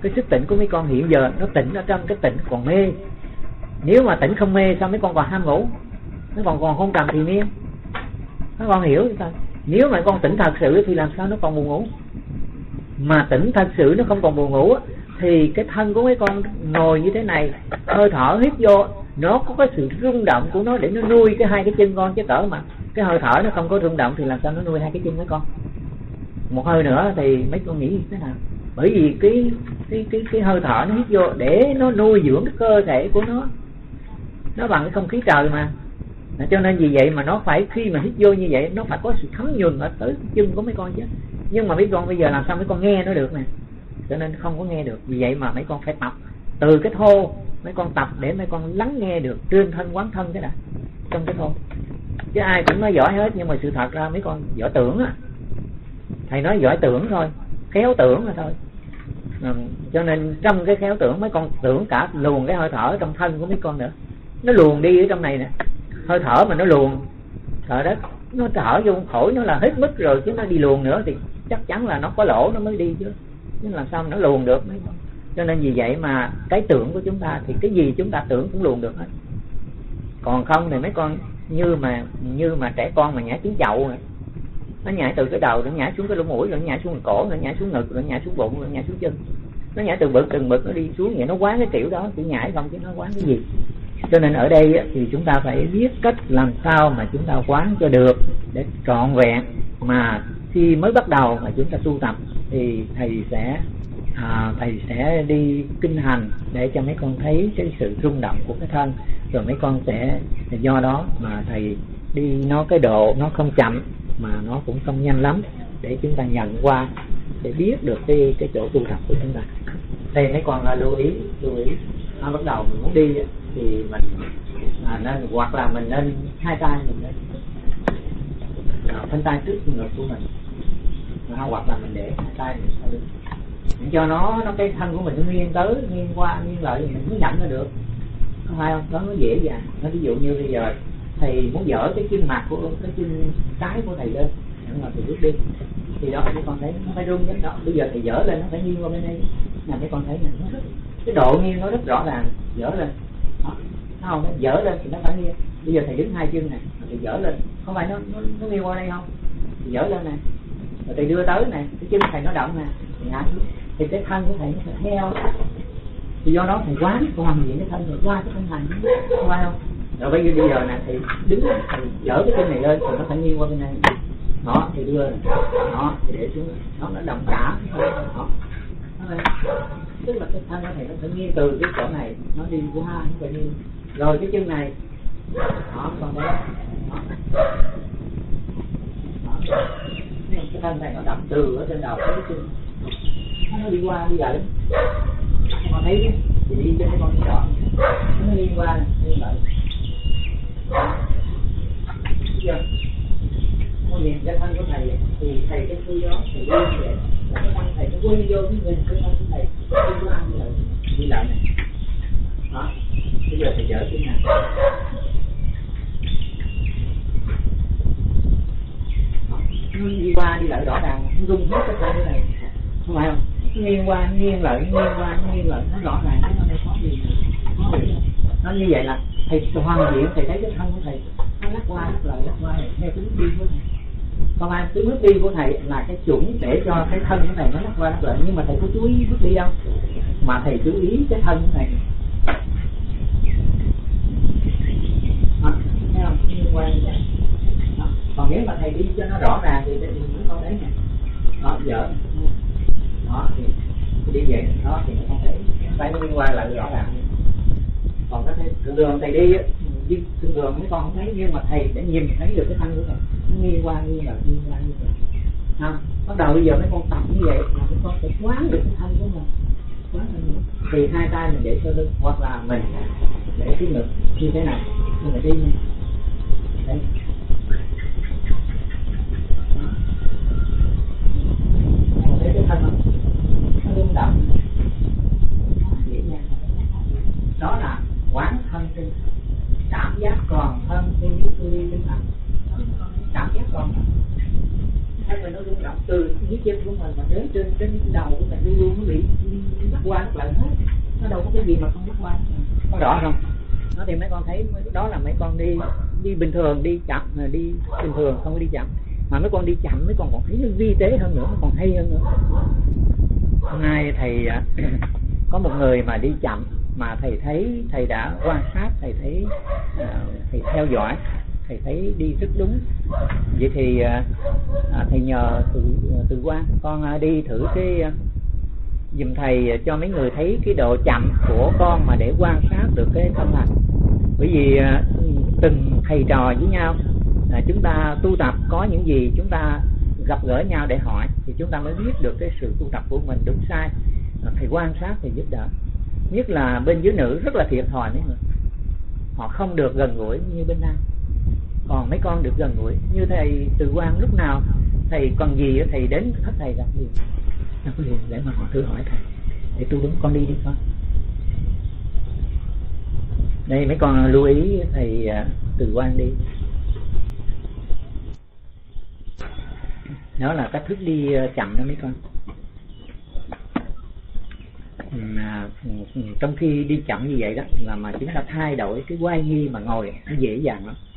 [SPEAKER 2] cái sức tỉnh của mấy con hiện giờ nó tỉnh ở trong cái tỉnh còn mê. Nếu mà tỉnh không mê sao mấy con còn ham ngủ, nó còn hôn trầm thì miên. Mấy con hiểu sao? Nếu mà con tỉnh thật sự thì làm sao nó còn buồn ngủ. Mà tỉnh thật sự nó không còn buồn ngủ thì cái thân của mấy con ngồi như thế này, hơi thở hít vô nó có cái sự rung động của nó để nó nuôi cái hai cái chân con, chứ cỡ mà cái hơi thở nó không có rung động thì làm sao nó nuôi hai cái chân mấy con. Một hơi nữa thì mấy con nghĩ như thế nào? Bởi vì cái hơi thở nó hít vô để nó nuôi dưỡng cái cơ thể của nó bằng cái không khí trời mà. Cho nên vì vậy mà nó phải, khi mà hít vô như vậy nó phải có sự thấm nhuần ở tới chân của mấy con chứ. Nhưng mà mấy con bây giờ làm sao mấy con nghe nó được nè, cho nên không có nghe được. Vì vậy mà mấy con phải tập từ cái thô, mấy con tập để mấy con lắng nghe được trên thân quán thân cái đã, trong cái thô. Chứ ai cũng nói giỏi hết, nhưng mà sự thật ra mấy con giỏi tưởng á. Thầy nói giỏi tưởng thôi, khéo tưởng là thôi. Cho nên trong cái khéo tưởng mấy con tưởng cả luồn cái hơi thở trong thân của mấy con nữa. Nó luồn đi ở trong này nè, hơi thở mà nó luồn, trời đất, nó thở vô phổi nó là hết mức rồi, chứ nó đi luồn nữa thì chắc chắn là nó có lỗ nó mới đi chứ làm sao mà nó luồn được mấy con. Cho nên vì vậy mà cái tưởng của chúng ta thì cái gì chúng ta tưởng cũng luồn được hết. Còn không thì mấy con như mà trẻ con mà nhảy trứng chậu này, nó nhảy từ cái đầu, nó nhảy xuống cái lỗ mũi, rồi nó nhảy xuống cổ, nó nhảy xuống ngực, rồi nó nhảy xuống bụng, rồi nó nhảy xuống chân. Nó nhảy từng bực nó đi xuống vậy, nó quán cái kiểu đó, chỉ nhảy không chứ nó quán cái gì. Cho nên ở đây thì chúng ta phải biết cách làm sao mà chúng ta quán cho được để trọn vẹn. Mà khi mới bắt đầu mà chúng ta tu tập thì thầy sẽ đi kinh hành để cho mấy con thấy cái sự rung động của cái thân, rồi mấy con sẽ do đó mà thầy đi nó cái độ nó không chậm mà nó cũng không nhanh lắm, để chúng ta nhận qua để biết được cái chỗ tu tập của chúng ta. Đây mấy con lưu ý bắt đầu mình muốn đi thì mình nên, hoặc là mình nên hai tay mình nên phân tay trước ngực của mình, hoặc là mình để hai tay mình sau lưng cho nó cái thân của mình nó nghiêng tới nghiêng qua nghiêng lại thì mình mới nhận ra được, không phải không? Đó nó dễ dàng. Nó ví dụ như bây giờ thầy muốn dỡ cái chân mặt của cái chân trái của thầy lên để mà thầy bước đi thì đó mấy con thấy nó phải rung đến đó. Bây giờ thầy dỡ lên nó phải nghiêng qua bên đây nè, mấy con thấy nè, nó rất, cái độ nghiêng nó rất rõ ràng. Dỡ lên đó, không, nó dỡ lên thì nó phải nghiêng. Bây giờ thầy đứng hai chân này, thầy dỡ lên, không phải nó nghiêng qua đây không? Thầy dỡ lên này, rồi thầy đưa tới này, cái chân thầy nó động nè, thầy ngã xuống thì cái thân của thầy nó phải theo. Thì do đó thầy quán hoàn thiện cái thân rồi qua cái thân hành, không phải không? Rồi bây giờ nè thầy đứng, thầy dỡ cái chân này lên thì nó phải nghiêng qua bên này. Đó, thì đưa đó, thì để xuống, nó đồng cả đó. Tức là cái thân của thầy nó phải nghiêng từ cái chỗ này nó đi qua nó phải nghiêng. Rồi cái chân này đó, còn đấy đó. Cái thân này nó đập từ ở trên đầu tới cái chân, nó đi qua đi lại. Con thấy thì đi cho mấy con chọn, nó đi qua này, đi lại. Chưa? Con nhìn cái thân của thầy thì thầy cái khi đó thầy đi vậy, cái thân thầy nó quay vô cái nhìn cái thân của thầy đi qua đi lại này. Đó. Bây giờ thầy dỡ cái này. Nó đi qua đi lại rõ ràng, nó rung hết cái thân này, không phải không? Nghiêng qua nghiêng lại nó rõ ràng, nó đây có gì nó như vậy là thầy hoàn thiện. Thầy thấy cái thân của thầy nó lắc qua lại theo cái bước đi của thầy. Còn ai cái bước đi của thầy là cái chuẩn để cho cái thân của thầy nó lắc qua lắc lại, nhưng mà thầy có chú ý bước đi đâu, mà thầy chú ý cái thân của thầy. Thấy không? Nghiêng qua như vậy. Còn nếu mà thầy đi cho nó rõ ràng thì mình không thấy nè. Đó, dở. Đó, thì đi vậy đó thì mình không thấy, phải liên quan lại rõ ràng. Còn cái thường thầy đi thường mấy con không thấy, nhưng mà thầy để nhìn thấy được cái thân của thầy nó nghiêng qua nghiêng lại. Bắt đầu bây giờ mấy con tập như vậy là mấy con sẽ quán được cái thân của mình. Thì hai tay mình để sau lưng, hoặc là mình để cái ngực như thế này, nhưng mà đi nha. Đấy. Thấy cái thân không? Nó rung động. Đó là quán thân tinh, cảm giác còn thân tôi đi tinh thần, cảm giác còn thân mình nó rung động. từ dưới chân của mình mà đến trên đầu của mình luôn luôn nó bị bắt qua lại hết, nó đâu có cái gì mà không bắt qua. Có rõ không? Nó thì mấy con thấy đó là mấy con đi bình thường, đi chậm, đi bình thường không có đi chậm, mà mấy con đi chậm mấy con còn thấy nó vi tế hơn nữa, nó còn hay hơn nữa. Hôm nay thầy có một người mà đi chậm mà thầy thấy, thầy đã quan sát, thầy thấy thầy theo dõi, thầy thấy đi rất đúng. Vậy thì thầy nhờ Từ Quang con đi thử cái giùm thầy cho mấy người thấy cái độ chậm của con mà để quan sát được cái tâm hành. Bởi vì từng thầy trò với nhau, chúng ta tu tập có những gì chúng ta gặp gỡ nhau để hỏi thì chúng ta mới biết được cái sự tu tập của mình đúng sai. Thầy quan sát thì giúp đỡ. Nhất là bên dưới nữ rất là thiệt thòi mấy người, họ không được gần gũi như bên nam. Còn mấy con được gần gũi như thầy Từ Quang, lúc nào thầy còn gì thầy đến hết thầy gặp liền để mà họ thử hỏi thầy để tu đúng. Con đi con. Đây mấy con lưu ý thầy Từ Quang đi. Đó là cách thức đi chậm đó mấy con. Trong khi đi chậm như vậy đó là mà chúng ta thay đổi cái oai nghi mà ngồi nó dễ dàng lắm.